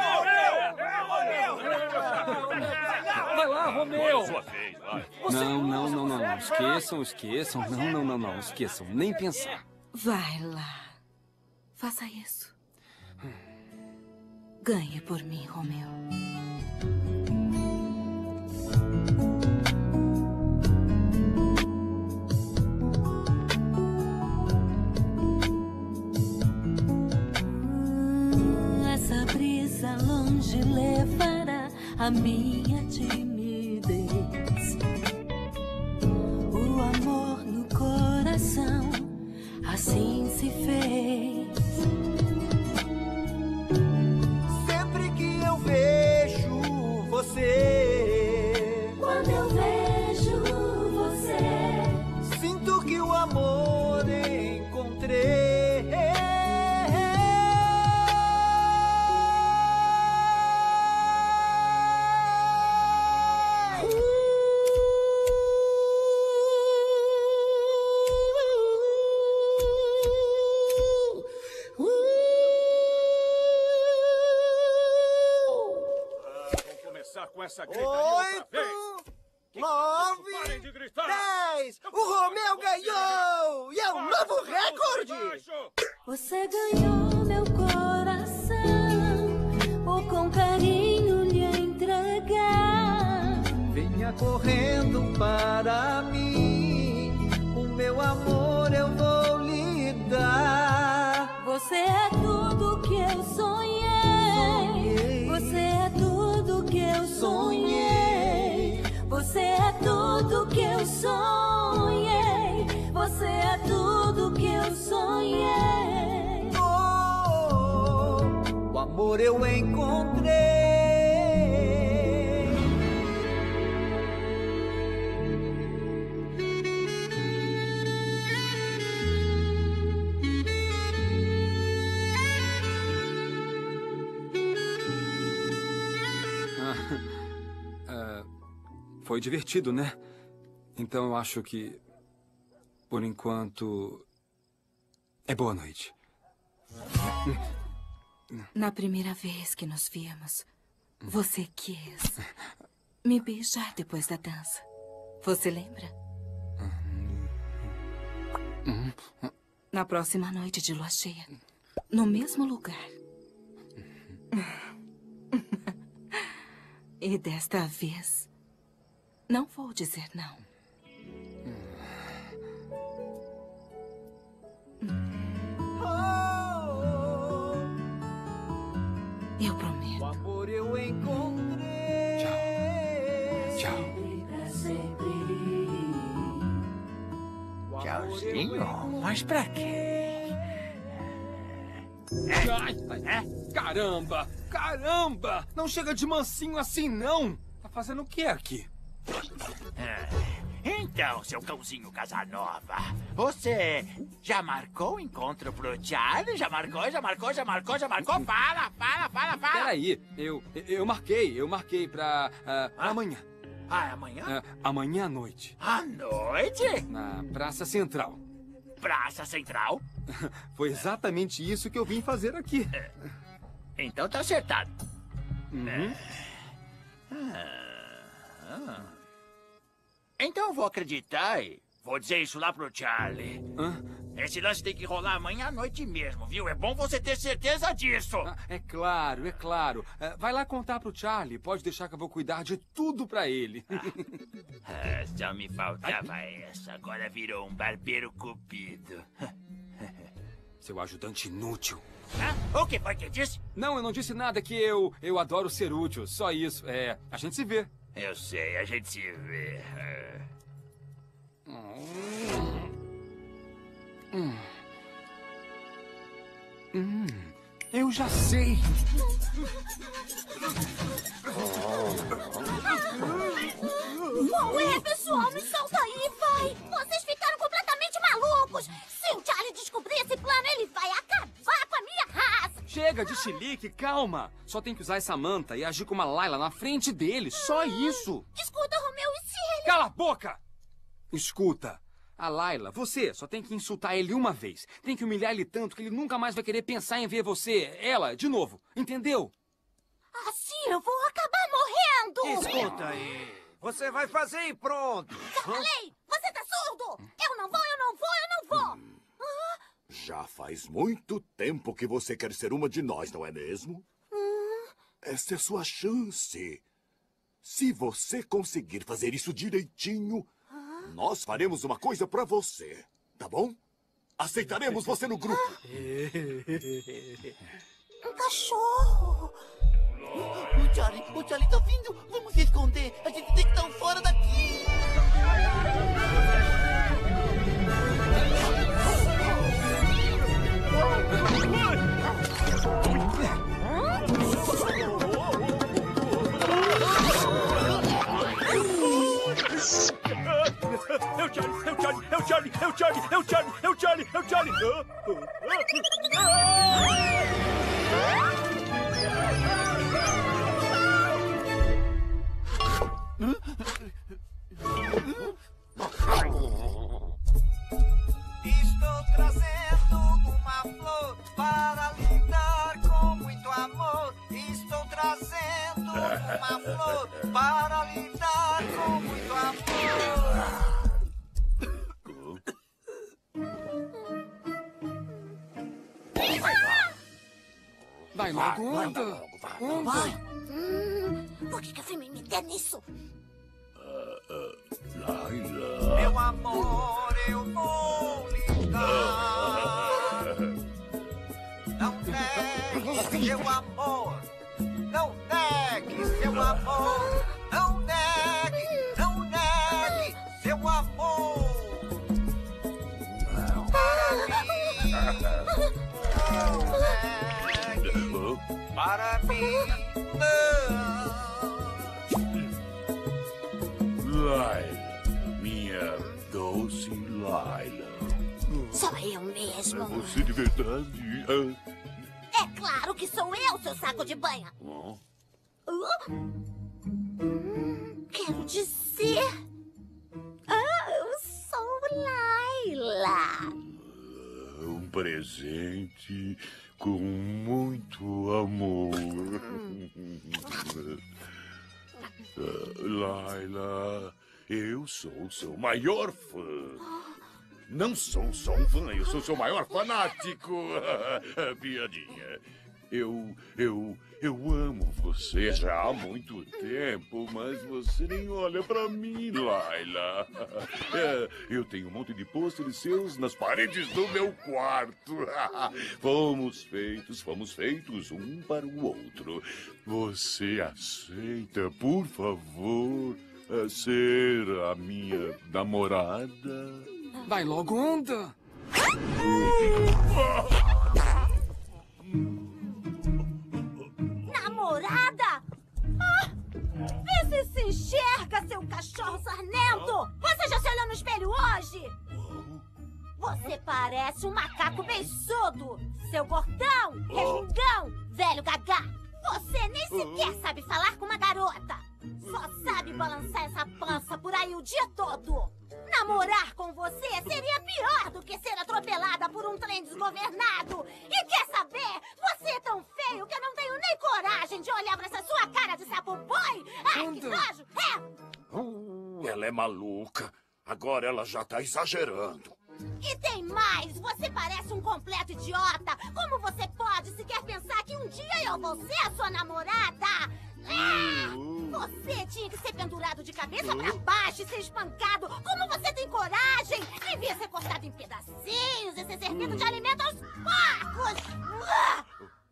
Vai lá, Romeu! Sua vez, vai. Não, não, não, não, não. Esqueçam, esqueçam. Não, não, não, não. Esqueçam. Nem pensar. Vai lá. Faça isso. Ganhe por mim, Romeu. Essa brisa longe levará a minha timidez. O amor no coração assim se fez. Sempre que eu vejo você, Quando eu vejo você, sinto que o amor encontrei. Com essa gritaria outra vez. Oito, nove, Parem de gritar. dez. O Romeu ganhou! E é um novo recorde! você ganhou meu coração. Vou com carinho lhe entregar. Venha correndo para mim, o meu amor eu vou lhe dar. Você é tudo que eu sonhei. Você é tudo que eu sonhei. Você é tudo que eu sonhei. Você é tudo que eu sonhei. Oh, o amor eu encontrei. Ah, foi divertido, né? Então eu acho que, por enquanto, é boa noite. Na primeira vez que nos vimos, você quis me beijar depois da dança. Você lembra? Na próxima noite de lua cheia, no mesmo lugar. E desta vez, não vou dizer não. Eu prometo. O amor eu encontrei. Tchau. Tchauzinho? Mas pra quê? Ai, ai, caramba! Caramba! Não chega de mansinho assim, não! Tá fazendo o que aqui? Então, seu cãozinho Casanova, você já marcou o encontro pro Charlie? Já marcou, já marcou, já marcou, já marcou? Fala, fala, fala, fala! Peraí, eu, eu marquei, eu marquei pra uh, amanhã. Ah, é amanhã? Uh, amanhã à noite. À noite? Na Praça Central. Praça Central? Foi exatamente isso que eu vim fazer aqui. Então tá acertado. Uhum. Ah, ah. Então eu vou acreditar e vou dizer isso lá pro Charlie. Hã? Esse lance tem que rolar amanhã à noite mesmo, viu? É bom você ter certeza disso. Ah, é claro, é claro. Uh, vai lá contar pro Charlie. Pode deixar que eu vou cuidar de tudo pra ele. Ah, só me faltava essa. Agora virou um barbeiro cupido. Seu ajudante inútil. Hã? O que foi que disse? Não, eu não disse nada, que eu, eu adoro ser útil. Só isso. É, a gente se vê. Eu sei, a gente se vê. Hum. Hum. Hum. Eu já sei. de chilique, calma. Só tem que usar essa manta e agir como a Layla na frente dele. Só isso. Escuta, Romeu, e se ele... Cala a boca! Escuta. A Layla, você só tem que insultar ele uma vez. Tem que humilhar ele tanto que ele nunca mais vai querer pensar em ver você, ela, de novo. Entendeu? Assim eu vou acabar morrendo! Escuta aí. Você vai fazer e pronto. Já falei! Você tá surdo! Eu não vou, eu não vou, eu não vou! Ah, Já faz muito tempo que você quer ser uma de nós, não é mesmo? hum, Essa é sua chance. Se você conseguir fazer isso direitinho, nós faremos uma coisa pra você, tá bom? Aceitaremos você no grupo. um cachorro! O Charlie, o Charlie tá vindo. Vamos se esconder. A gente tem que estar fora daqui. É o Charlie, é o Charlie, é o Charlie, é o Charlie, é o Charlie, é o Charlie, é o Charlie. Estou trazendo uma flor para lhe dar com muito amor. Estou trazendo uma flor para lhe dar com muito amor. Vai logo, anda. Anda. Vai! Hum, por que, que eu fui me meter nisso? Layla. Meu amor, eu vou lhe dar. Não negue seu amor. Não negue seu amor. Não negue, não negue seu amor. Para mim. Não negue. Para mim, não. Layla, minha doce Layla. Sou eu mesmo. É você de verdade? É claro que sou eu, seu saco de banha. Oh. Uh, hum, quero dizer... Ah, eu sou Layla. Um presente com muito amor. Layla, eu sou seu maior fã. Não sou só um fã, eu sou seu maior fanático. Piadinha. Eu, eu, eu amo você já há muito tempo, mas você nem olha pra mim, Layla. É, eu tenho um monte de pôsteres seus nas paredes do meu quarto. Fomos feitos, fomos feitos um para o outro. Você aceita, por favor, ser a minha namorada? Vai logo, anda. Namorada? Ah, vê se se enxerga, seu cachorro sarnento! Você já se olhou no espelho hoje? Você parece um macaco beiçudo! Seu gordão, resmungão, velho gagá! Você nem sequer sabe falar com uma garota! Só sabe balançar essa pança por aí o dia todo! Namorar com você seria pior do que ser atropelada por um trem desgovernado! E quer saber? Você é tão feio que eu não tenho nem coragem de olhar pra essa sua cara de sapo boi! Ai, que nojo! É! Uh, ela é maluca. Agora ela já tá exagerando. E tem mais! Você parece um completo idiota! Como você pode sequer pensar que um dia eu vou ser a sua namorada? Ah, você tinha que ser pendurado de cabeça pra baixo e ser espancado! Como você tem coragem? Devia ser cortado em pedacinhos e ser servido de alimento aos porcos! Ah!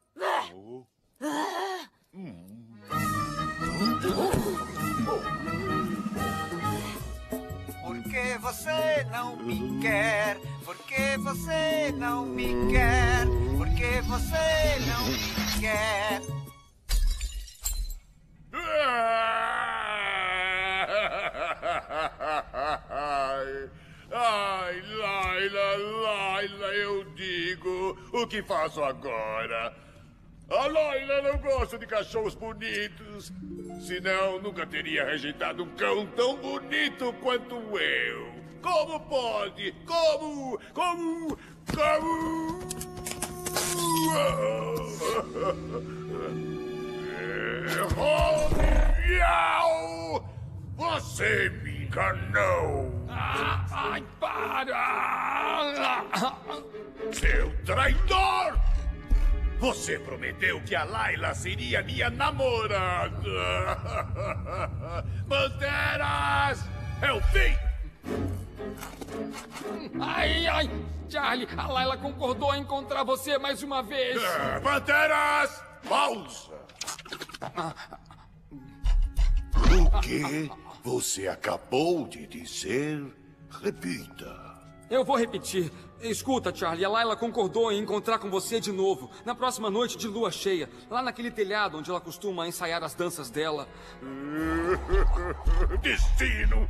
Ah! Por que você não me quer? Por que você não me quer? Por que você não me quer? Ai, Layla, Layla, eu digo, o que faço agora? A Laila não gosta de cachorros bonitos. Senão, nunca teria rejeitado um cão tão bonito quanto eu. Como pode? Como? Como? Como? Errou! Você me enganou! Ai, para! Seu traidor! Você prometeu que a Laila seria minha namorada! Panteras! É o fim! Ai, ai! Charlie, a Laila concordou em encontrar você mais uma vez! É, Panteras! Pausa! O que você acabou de dizer? Repita. Eu vou repetir. Escuta, Charlie, a Laila concordou em encontrar com você de novo, na próxima noite de lua cheia, lá naquele telhado onde ela costuma ensaiar as danças dela. Destino!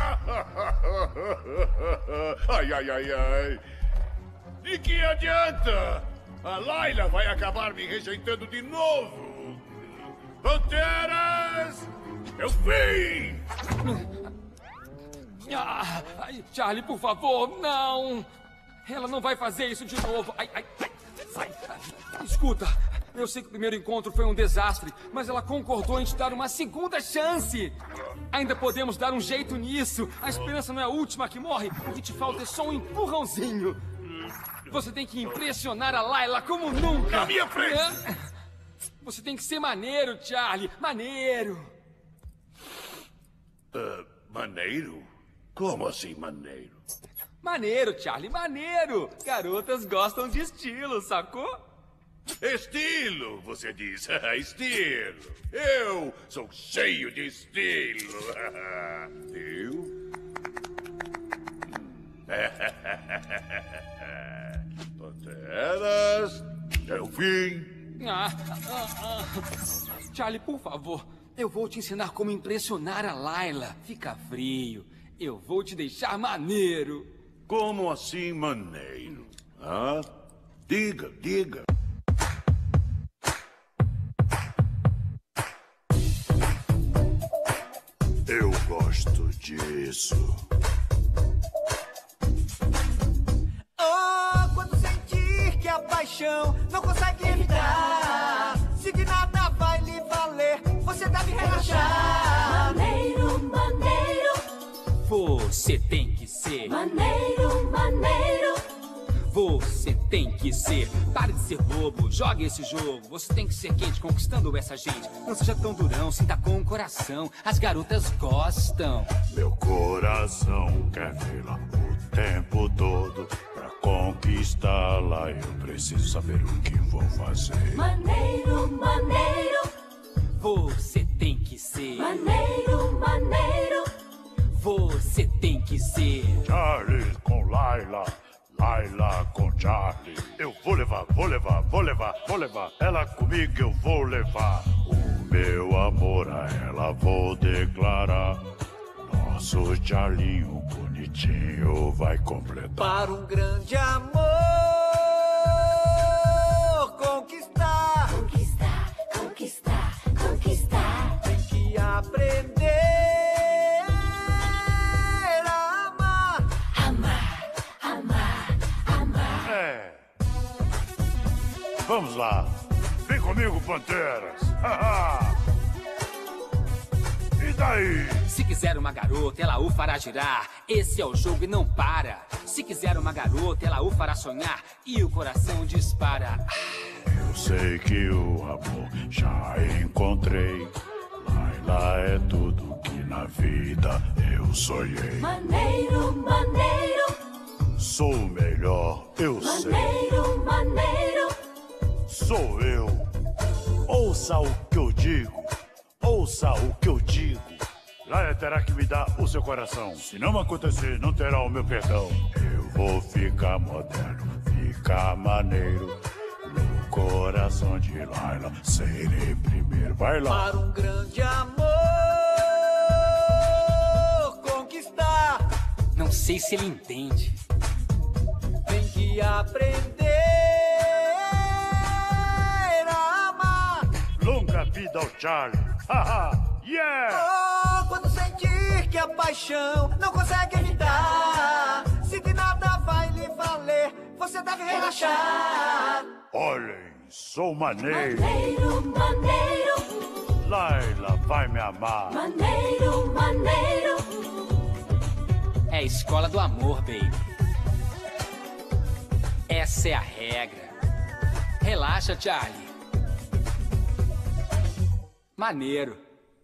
Ai, ai, ai, ai. De que adianta? A Laila vai acabar me rejeitando de novo. Panteras! Eu fim! Ah, ai, Charlie, por favor, não! Ela não vai fazer isso de novo. Ai, ai, ai, sai. Escuta, eu sei que o primeiro encontro foi um desastre, mas ela concordou em te dar uma segunda chance. Ainda podemos dar um jeito nisso. A esperança não é a última que morre. O que te falta é só um empurrãozinho. Você tem que impressionar a Laila como nunca. Na minha frente! Você tem que ser maneiro, Charlie. Maneiro. Uh, maneiro? Como assim maneiro? Maneiro, Charlie, maneiro! Garotas gostam de estilo, sacou? Estilo, você diz. Estilo. Eu sou cheio de estilo. Eu? Panteras, é o fim. Ah, ah, ah. Charlie, por favor, eu vou te ensinar como impressionar a Laila. Fica frio. Eu vou te deixar maneiro. Como assim, maneiro? Ah? Diga, diga. Eu gosto disso. Oh, quando sentir que a paixão não consegue evitar, se de nada vai lhe valer, você deve relaxar. Maneiro, maneiro. Você tem que ser Maneiro, maneiro. Você tem que ser. Pare de ser bobo, jogue esse jogo. Você tem que ser quente, conquistando essa gente. Não seja tão durão, sinta com o coração. As garotas gostam. Meu coração quer vê-la o tempo todo. Pra conquistá-la eu preciso saber o que vou fazer. Maneiro, maneiro. Você tem que ser Maneiro, maneiro. Você tem que ser Charlie com Laila, Laila com Charlie. Eu vou levar, vou levar, vou levar, vou levar. Ela comigo eu vou levar. O meu amor a ela vou declarar. Nosso Charlinho bonitinho vai completar. Para um grande amor conquistar, Conquistar, conquistar, conquistar. tem que aprender a amar. Amar, amar, amar. É. Vamos lá. Vem comigo, Panteras. E daí? Se quiser uma garota, ela o fará girar. Esse é o jogo e não para. Se quiser uma garota, ela o fará sonhar. E o coração dispara. Eu sei que o amor já encontrei. Laila é tudo que na vida eu sonhei. Maneiro, maneiro. Sou o melhor, eu sei. Maneiro, maneiro. Sou eu. Ouça o que eu digo. Ouça o que eu digo. Laila terá que me dar o seu coração. Se não acontecer, não terá o meu perdão. Eu vou ficar moderno, ficar maneiro. No coração de Laila, serei primeiro. Vai lá. Para um grande amor conquistar, Não sei se ele entende. tem que aprender a vida ao Charlie. Haha, yeah! Oh, quando sentir que a paixão não consegue evitar, se de nada vai lhe valer, você deve relaxar. Olhem, sou maneiro. Maneiro, maneiro. Laila vai me amar. Maneiro, maneiro. É a escola do amor, baby. Essa é a regra. Relaxa, Charlie. Maneiro.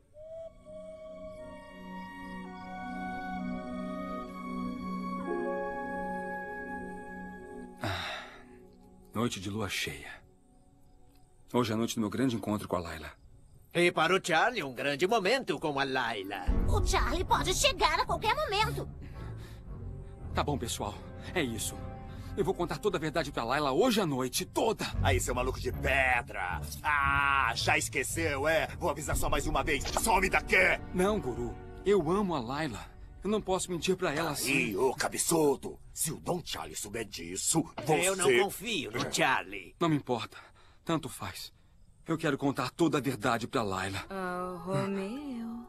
Ah, noite de lua cheia. Hoje é a noite do meu grande encontro com a Laila. E para o Charlie, um grande momento com a Laila. O Charlie pode chegar a qualquer momento. Tá bom, pessoal. É isso. Eu vou contar toda a verdade pra Laila hoje à noite. Toda! Aí, seu maluco de pedra! Ah, já esqueceu, é? Vou avisar só mais uma vez. Some daqui! Não, guru. Eu amo a Laila. Eu não posso mentir pra ela assim. Ih, ô cabeçudo! Se o Dom Charlie souber disso, você... Eu não confio no Charlie. Não me importa. Tanto faz. Eu quero contar toda a verdade pra Laila. Oh, Romeu.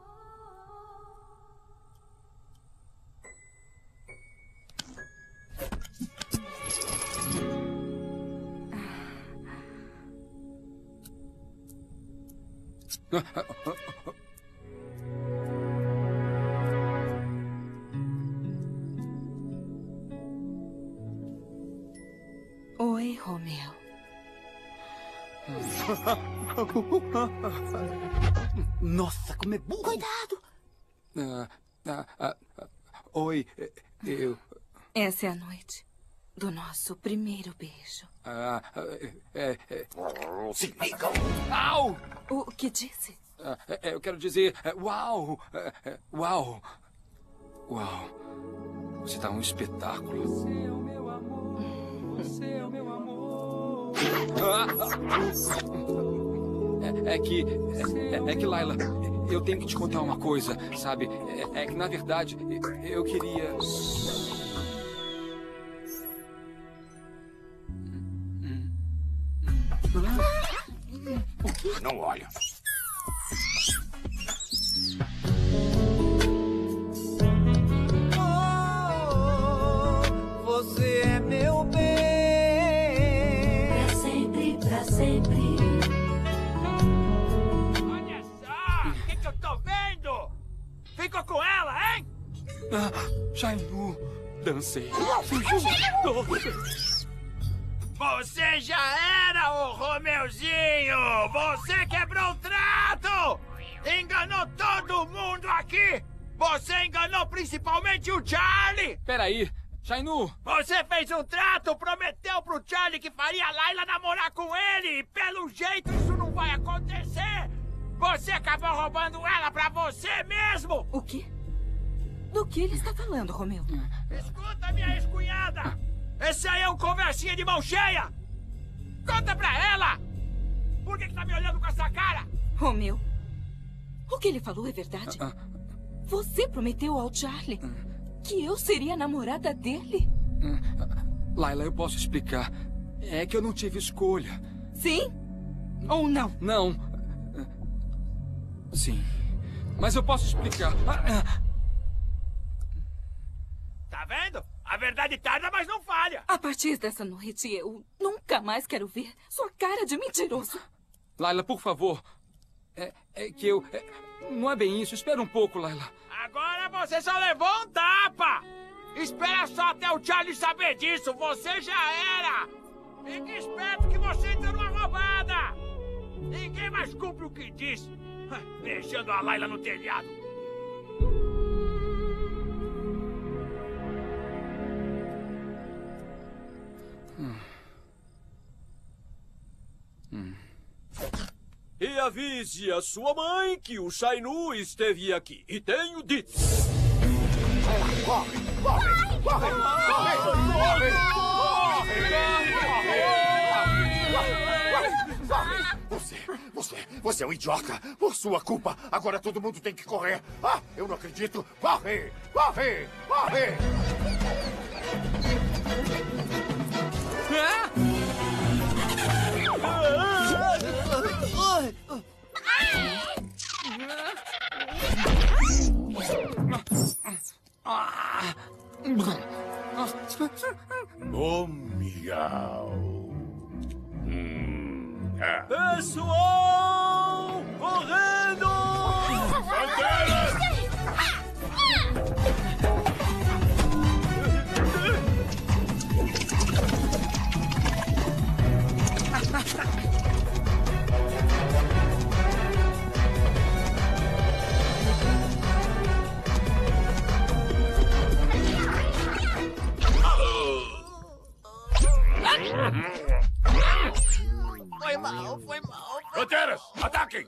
Oi, Romeu. Nossa, como é burro! Cuidado! Ah, ah, ah, ah, oi, eu... Essa é a noite do nosso primeiro beijo. Ah, é... é... Se liga! Au! O que disse? Ah, é, eu quero dizer... é, uau! É, é, uau! Uau! Você tá um espetáculo. Você é o meu amor. Você é o meu amor. É, é que... É, é que, Laila, eu tenho que te contar uma coisa, sabe? É, é que, na verdade, eu queria... Não olha. Oh, você é meu bem. Pra sempre, pra sempre. Olha só! O que, que eu tô vendo? Ficou com ela, hein? Ah, Shainu, dancei. Você já era o Romeuzinho! Você quebrou o trato! Enganou todo mundo aqui! Você enganou principalmente o Charlie! Peraí, Shainu! Você fez um trato, prometeu pro Charlie que faria a Laila namorar com ele! E pelo jeito isso não vai acontecer! Você acabou roubando ela pra você mesmo! O quê? Do que ele está falando, Romeu? Escuta, minha ex-cunhada! Esse aí é um conversinha de mão cheia! Conta pra ela! Por que, que tá me olhando com essa cara? Romeu, o que ele falou é verdade? Ah, Você prometeu ao Charlie que eu seria a namorada dele? Laila, eu posso explicar. É que eu não tive escolha. Sim ou não? Não. Sim. Mas eu posso explicar. Tá vendo? A verdade tarda, mas não falha. A partir dessa noite, eu nunca mais quero ver sua cara de mentiroso. Laila, por favor. É, é que eu... É, não é bem isso. Espera um pouco, Laila. Agora você só levou um tapa. Espera só até o Charlie saber disso. Você já era. Fique esperto que você entrou numa roubada. Ninguém mais cumpre o que diz. Deixando a Laila no telhado. Hum. Hum. E avise a sua mãe que o Shainu esteve aqui. E tenho dito. Corre, corre, corre, corre, corre, corre. Você, você, você é um idiota. Por sua culpa, agora todo mundo tem que correr. Ah, eu não acredito. Corre, corre, corre. Oh, miau. Hum. Ah. Pessoal, correndo! Panteras! Foi mal, foi mal. Panteras, ataquem!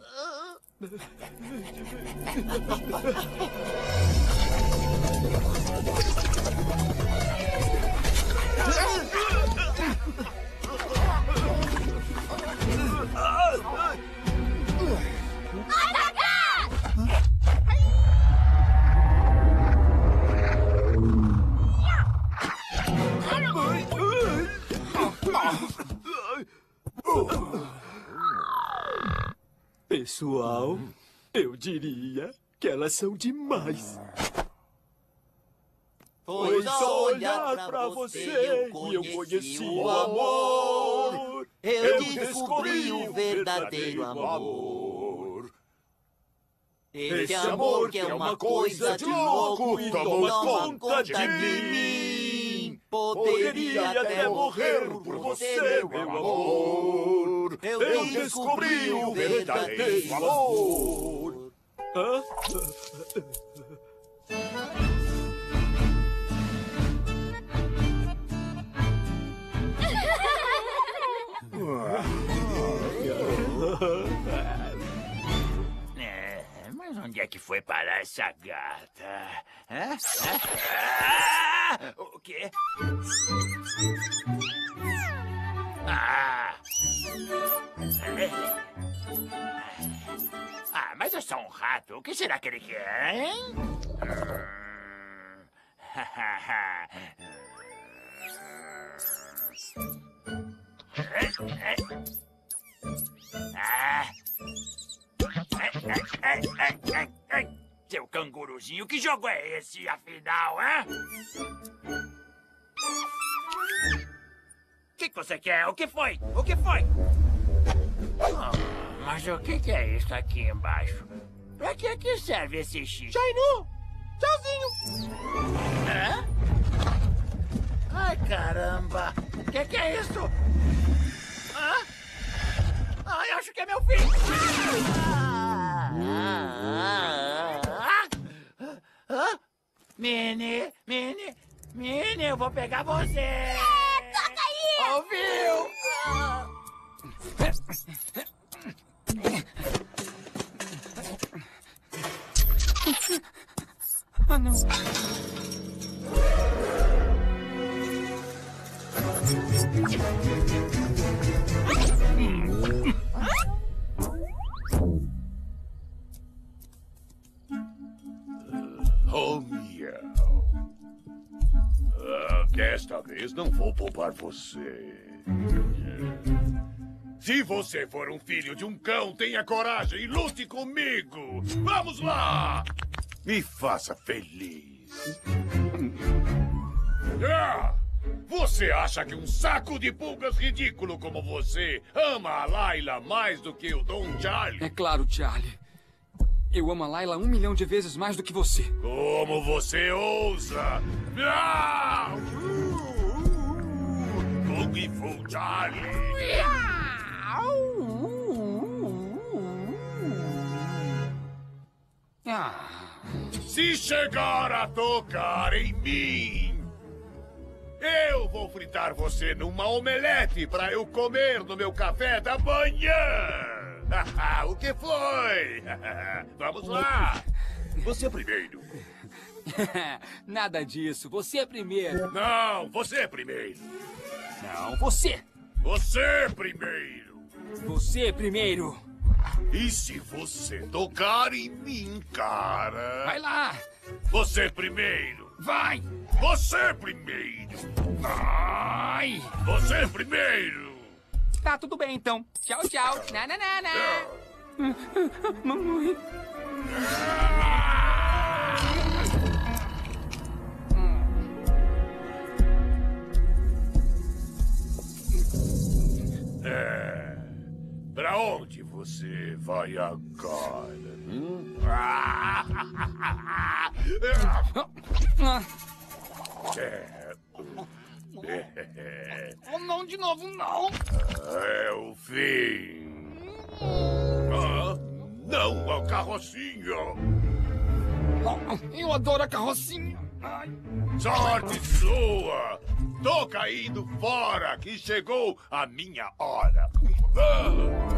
Pessoal, eu diria que elas são demais. Foi só olhar pra você e eu conheci o amor. Eu descobri o verdadeiro amor. Esse amor que é uma coisa de louco e toma conta de mim. Poderia até morrer por você, meu amor. Eu descobri o verdadeiro amor. Hã? É, mas onde é que foi parar essa gata? Hã? Hã? Ah! O quê? Ah! É. Ah, mas é só um rato. O que será que ele quer, hein? Ah! Ai, ai, ai, ai, ai, ai. Seu canguruzinho, que jogo é esse, afinal, hein? O que, que você quer? O que foi? O que foi? Oh, mas o que, que é isso aqui embaixo? Pra que, que serve esse chifre? Shainu! Tchauzinho! Hã? Ai, caramba! O que, que é isso? Hã? Ai, acho que é meu filho! Ah, ah, ah, ah, ah. Mini, Mini, Mini, eu vou pegar você! É, toca aí! Ouviu? Ah. Ah, não. Oh, miau. Ah, desta vez não vou poupar você. Se você for um filho de um cão, tenha coragem e lute comigo. Vamos lá! Me faça feliz. Ah! Você acha que um saco de pulgas ridículo como você ama a Layla mais do que o Dom Charlie? É claro, Charlie. Eu amo a Layla um milhão de vezes mais do que você. Como você ousa? Ah! Kung Fu Charlie! Ah. Se chegar a tocar em mim, eu vou fritar você numa omelete para eu comer no meu café da manhã. O que foi? Vamos lá. Você primeiro. Nada disso. Você primeiro. Não, você primeiro. Não, você. Você primeiro. Você primeiro. E se você tocar em mim, cara? Vai lá. Você primeiro. Vai. Você primeiro. Vai. Você primeiro. Tá, tudo bem, então. Tchau, tchau. Na, na, na, na. Mamãe. É. Pra onde você vai agora? Hum? É. Oh, não, de novo, não. É o fim. Ah, não, a carrocinha. Eu adoro a carrocinha. Ai. Sorte sua. Tô caindo fora, que chegou a minha hora. Ah.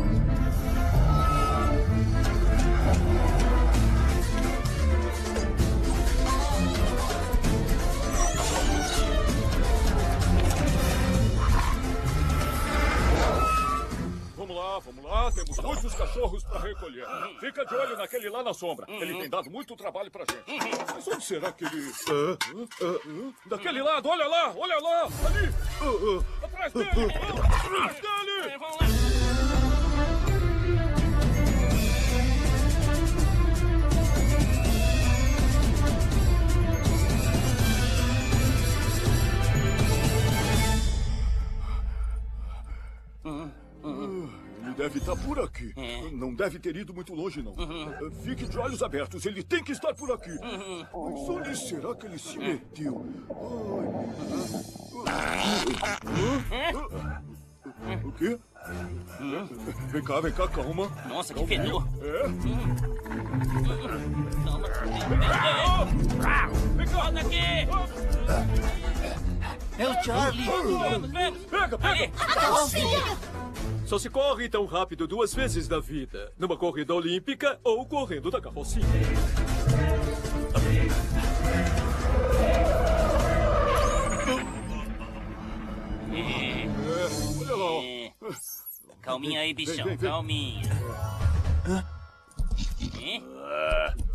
Vamos lá, vamos lá. Temos muitos cachorros para recolher. Fica de olho naquele lá na sombra. Ele tem dado muito trabalho pra gente. Mas onde será que ele... Uh, uh, uh, daquele lado, olha lá, olha lá. Ali. Uh, uh, atrás dele. Atrás dele. Vamos lá. Ele deve estar por aqui. É. Não deve ter ido muito longe, não. Uhum. Fique de olhos abertos. Ele tem que estar por aqui. Uhum. Mas onde será que ele se meteu? Ai. O quê? Vem cá, vem cá, calma. Nossa, que fedor. É? Vem cá, daqui! É o Charlie. Vamos, vamos. Pega, pega. A carrocinha. Só se corre tão rápido duas vezes na vida. Numa corrida olímpica ou correndo da carrocinha. É, olha lá. É. Calminha aí, bichão. Vem, vem, vem. Calminha. Hã? É?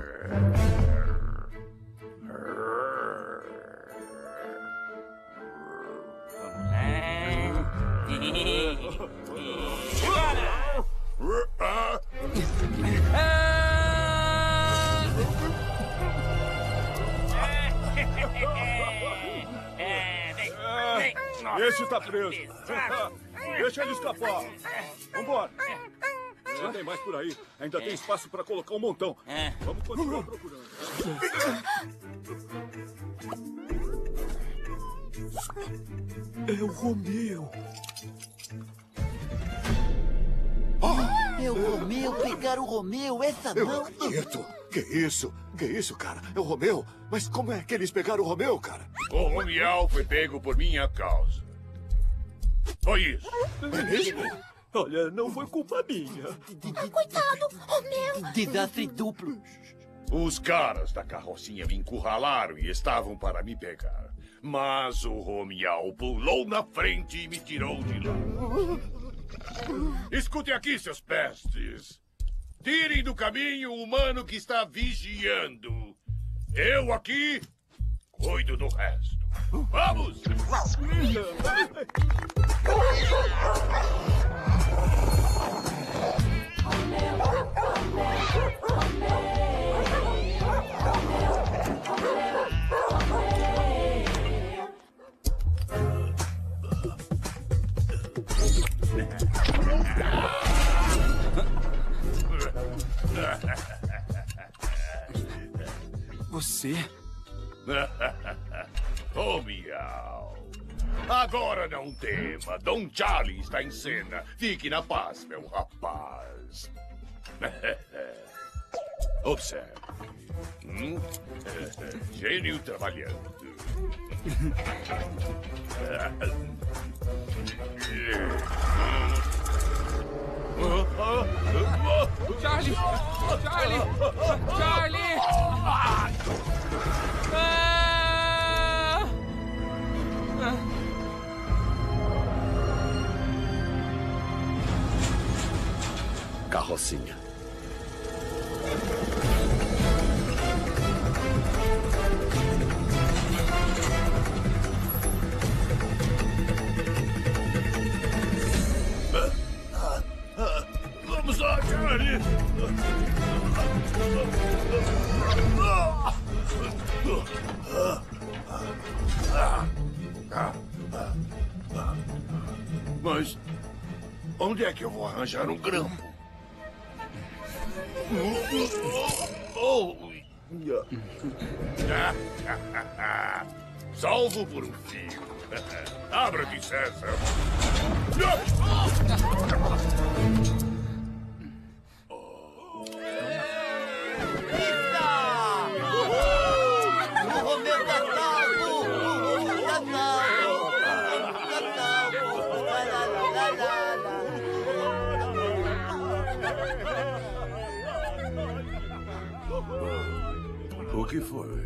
Esse tá preso. Deixa ele escapar. Vambora. Já tem mais por aí. Ainda tem espaço para colocar um montão. Vamos continuar procurando. É o Romeu. É o Romeu, pegaram o Romeu, essa Eu não. não acredito. Que isso? Que isso, cara? É o Romeu? Mas como é que eles pegaram o Romeu, cara? O Romial foi pego por minha causa. Foi isso. É mesmo? Olha, não foi culpa minha. Coitado, Romeu. Desastre duplo. Os caras da carrocinha me encurralaram e estavam para me pegar. Mas o Romial pulou na frente e me tirou de lá. Escutem aqui, seus pestes. Tirem do caminho o humano que está vigiando. Eu aqui cuido do resto. Vamos! Você? Ô, miau. Agora não tema. Dom Charlie está em cena. Fique na paz, meu rapaz. Observe. Hum? Gênio trabalhando. Charlie! Charlie! Charlie! Ah! Carrocinha. Vamos lá, Charlie! Mas onde é que eu vou arranjar um grampo? Oh. Salvo por um fio. Abra-te, César. O Romeu tá salvo! Tá salvo! Tá salvo! Lá, lá, lá, lá, lá. O que foi?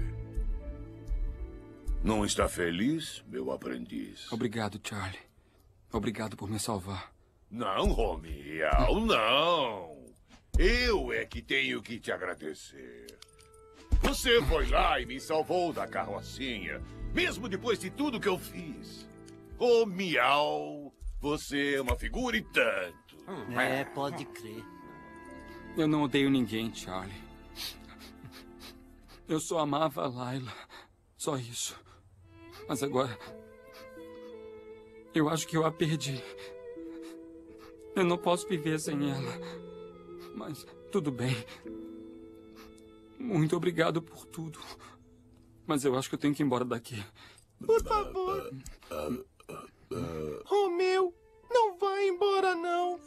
Não está feliz, meu aprendiz? Obrigado, Charlie. Obrigado por me salvar. Não, Romial, não. Eu é que tenho que te agradecer. Você foi lá e me salvou da carrocinha, mesmo depois de tudo que eu fiz. Romial, você é uma figura e tanto. É, pode crer. Eu não odeio ninguém, Charlie. Eu só amava a Layla. Só isso. Mas agora... eu acho que eu a perdi. Eu não posso viver sem ela. Mas tudo bem. Muito obrigado por tudo. Mas eu acho que eu tenho que ir embora daqui. Por favor. Romeu, não vai embora, não.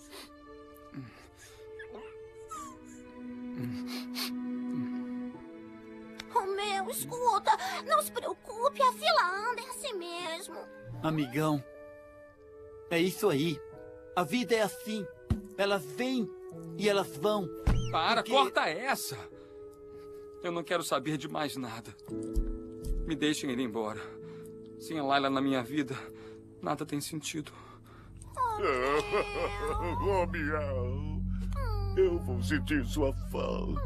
Romeu, escuta. Não se preocupe, a fila anda é assim mesmo. Amigão, é isso aí. A vida é assim. Elas vêm e elas vão. Para, Porque... corta essa! Eu não quero saber de mais nada. Me deixem ir embora. Sem a Layla na minha vida, nada tem sentido. Romial, eu vou sentir sua falta.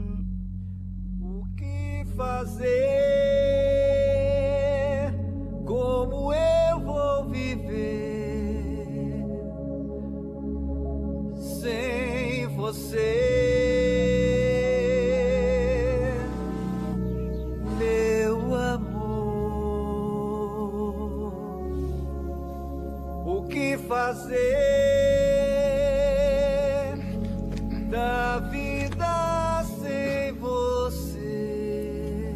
O que fazer? Como eu vou viver sem você, meu amor? O que fazer da vida sem você,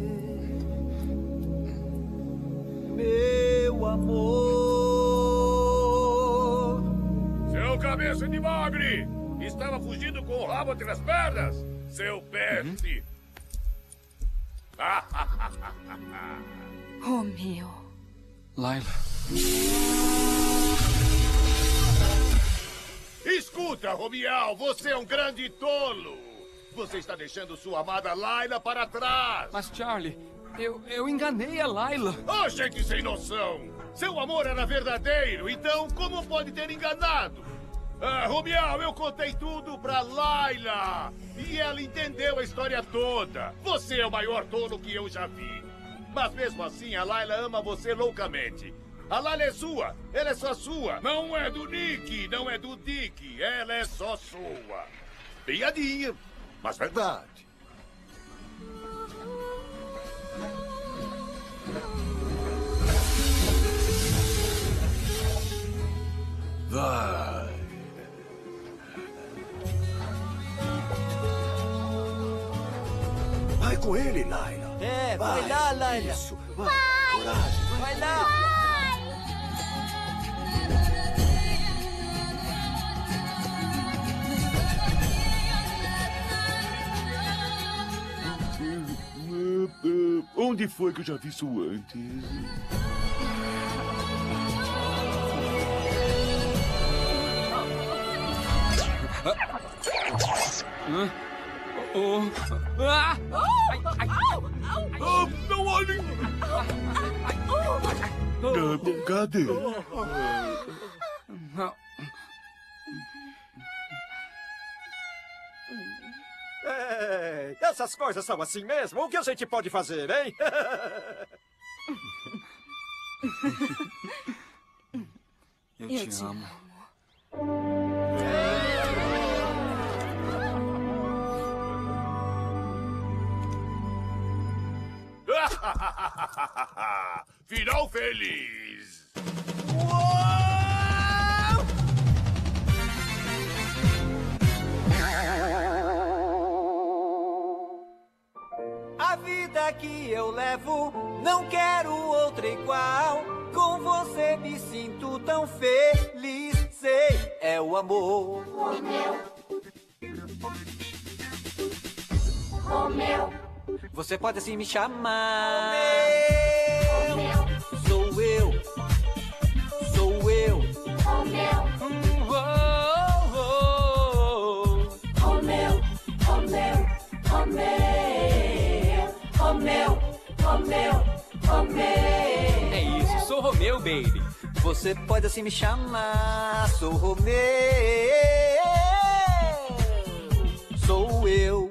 meu amor? Seu cabeça de bagre! Estava fugindo com o rabo entre as pernas, seu peste! Romeu. Layla. Escuta, Romial, você é um grande tolo! Você está deixando sua amada Layla para trás! Mas, Charlie, eu, eu enganei a Layla. Oh, gente sem noção! Seu amor era verdadeiro, então como pode ter enganado? Ah, Romial, eu contei tudo pra Layla! E ela entendeu a história toda! Você é o maior tolo que eu já vi! Mas mesmo assim, a Layla ama você loucamente! A Layla é sua! Ela é só sua! Não é do Nick, não é do Dick! Ela é só sua! Piadinha, mas verdade! Vai! Vai com ele, Layla. É, vai, vai lá, Layla. Isso, vai. Vai. Coragem. Vai, vai lá. Onde foi que eu já vi isso antes? Hã? Oh. Ah! Oh, não olhem! Cadê? É, essas coisas são assim mesmo. O que a gente pode fazer, hein? Eu, Eu te, te amo. Final feliz! Uou! A vida que eu levo, não quero outra igual. Com você me sinto tão feliz. Sei, é o amor. Romeu. Romeu. Você pode assim me chamar. Romeu. Sou eu. Sou eu. Romeu. Hum, oh, oh, oh. Romeu. Romeu. Romeu. Romeu. Romeu. Romeu. É isso, sou Romeu, baby. Você pode assim me chamar. Sou Romeu. Sou eu.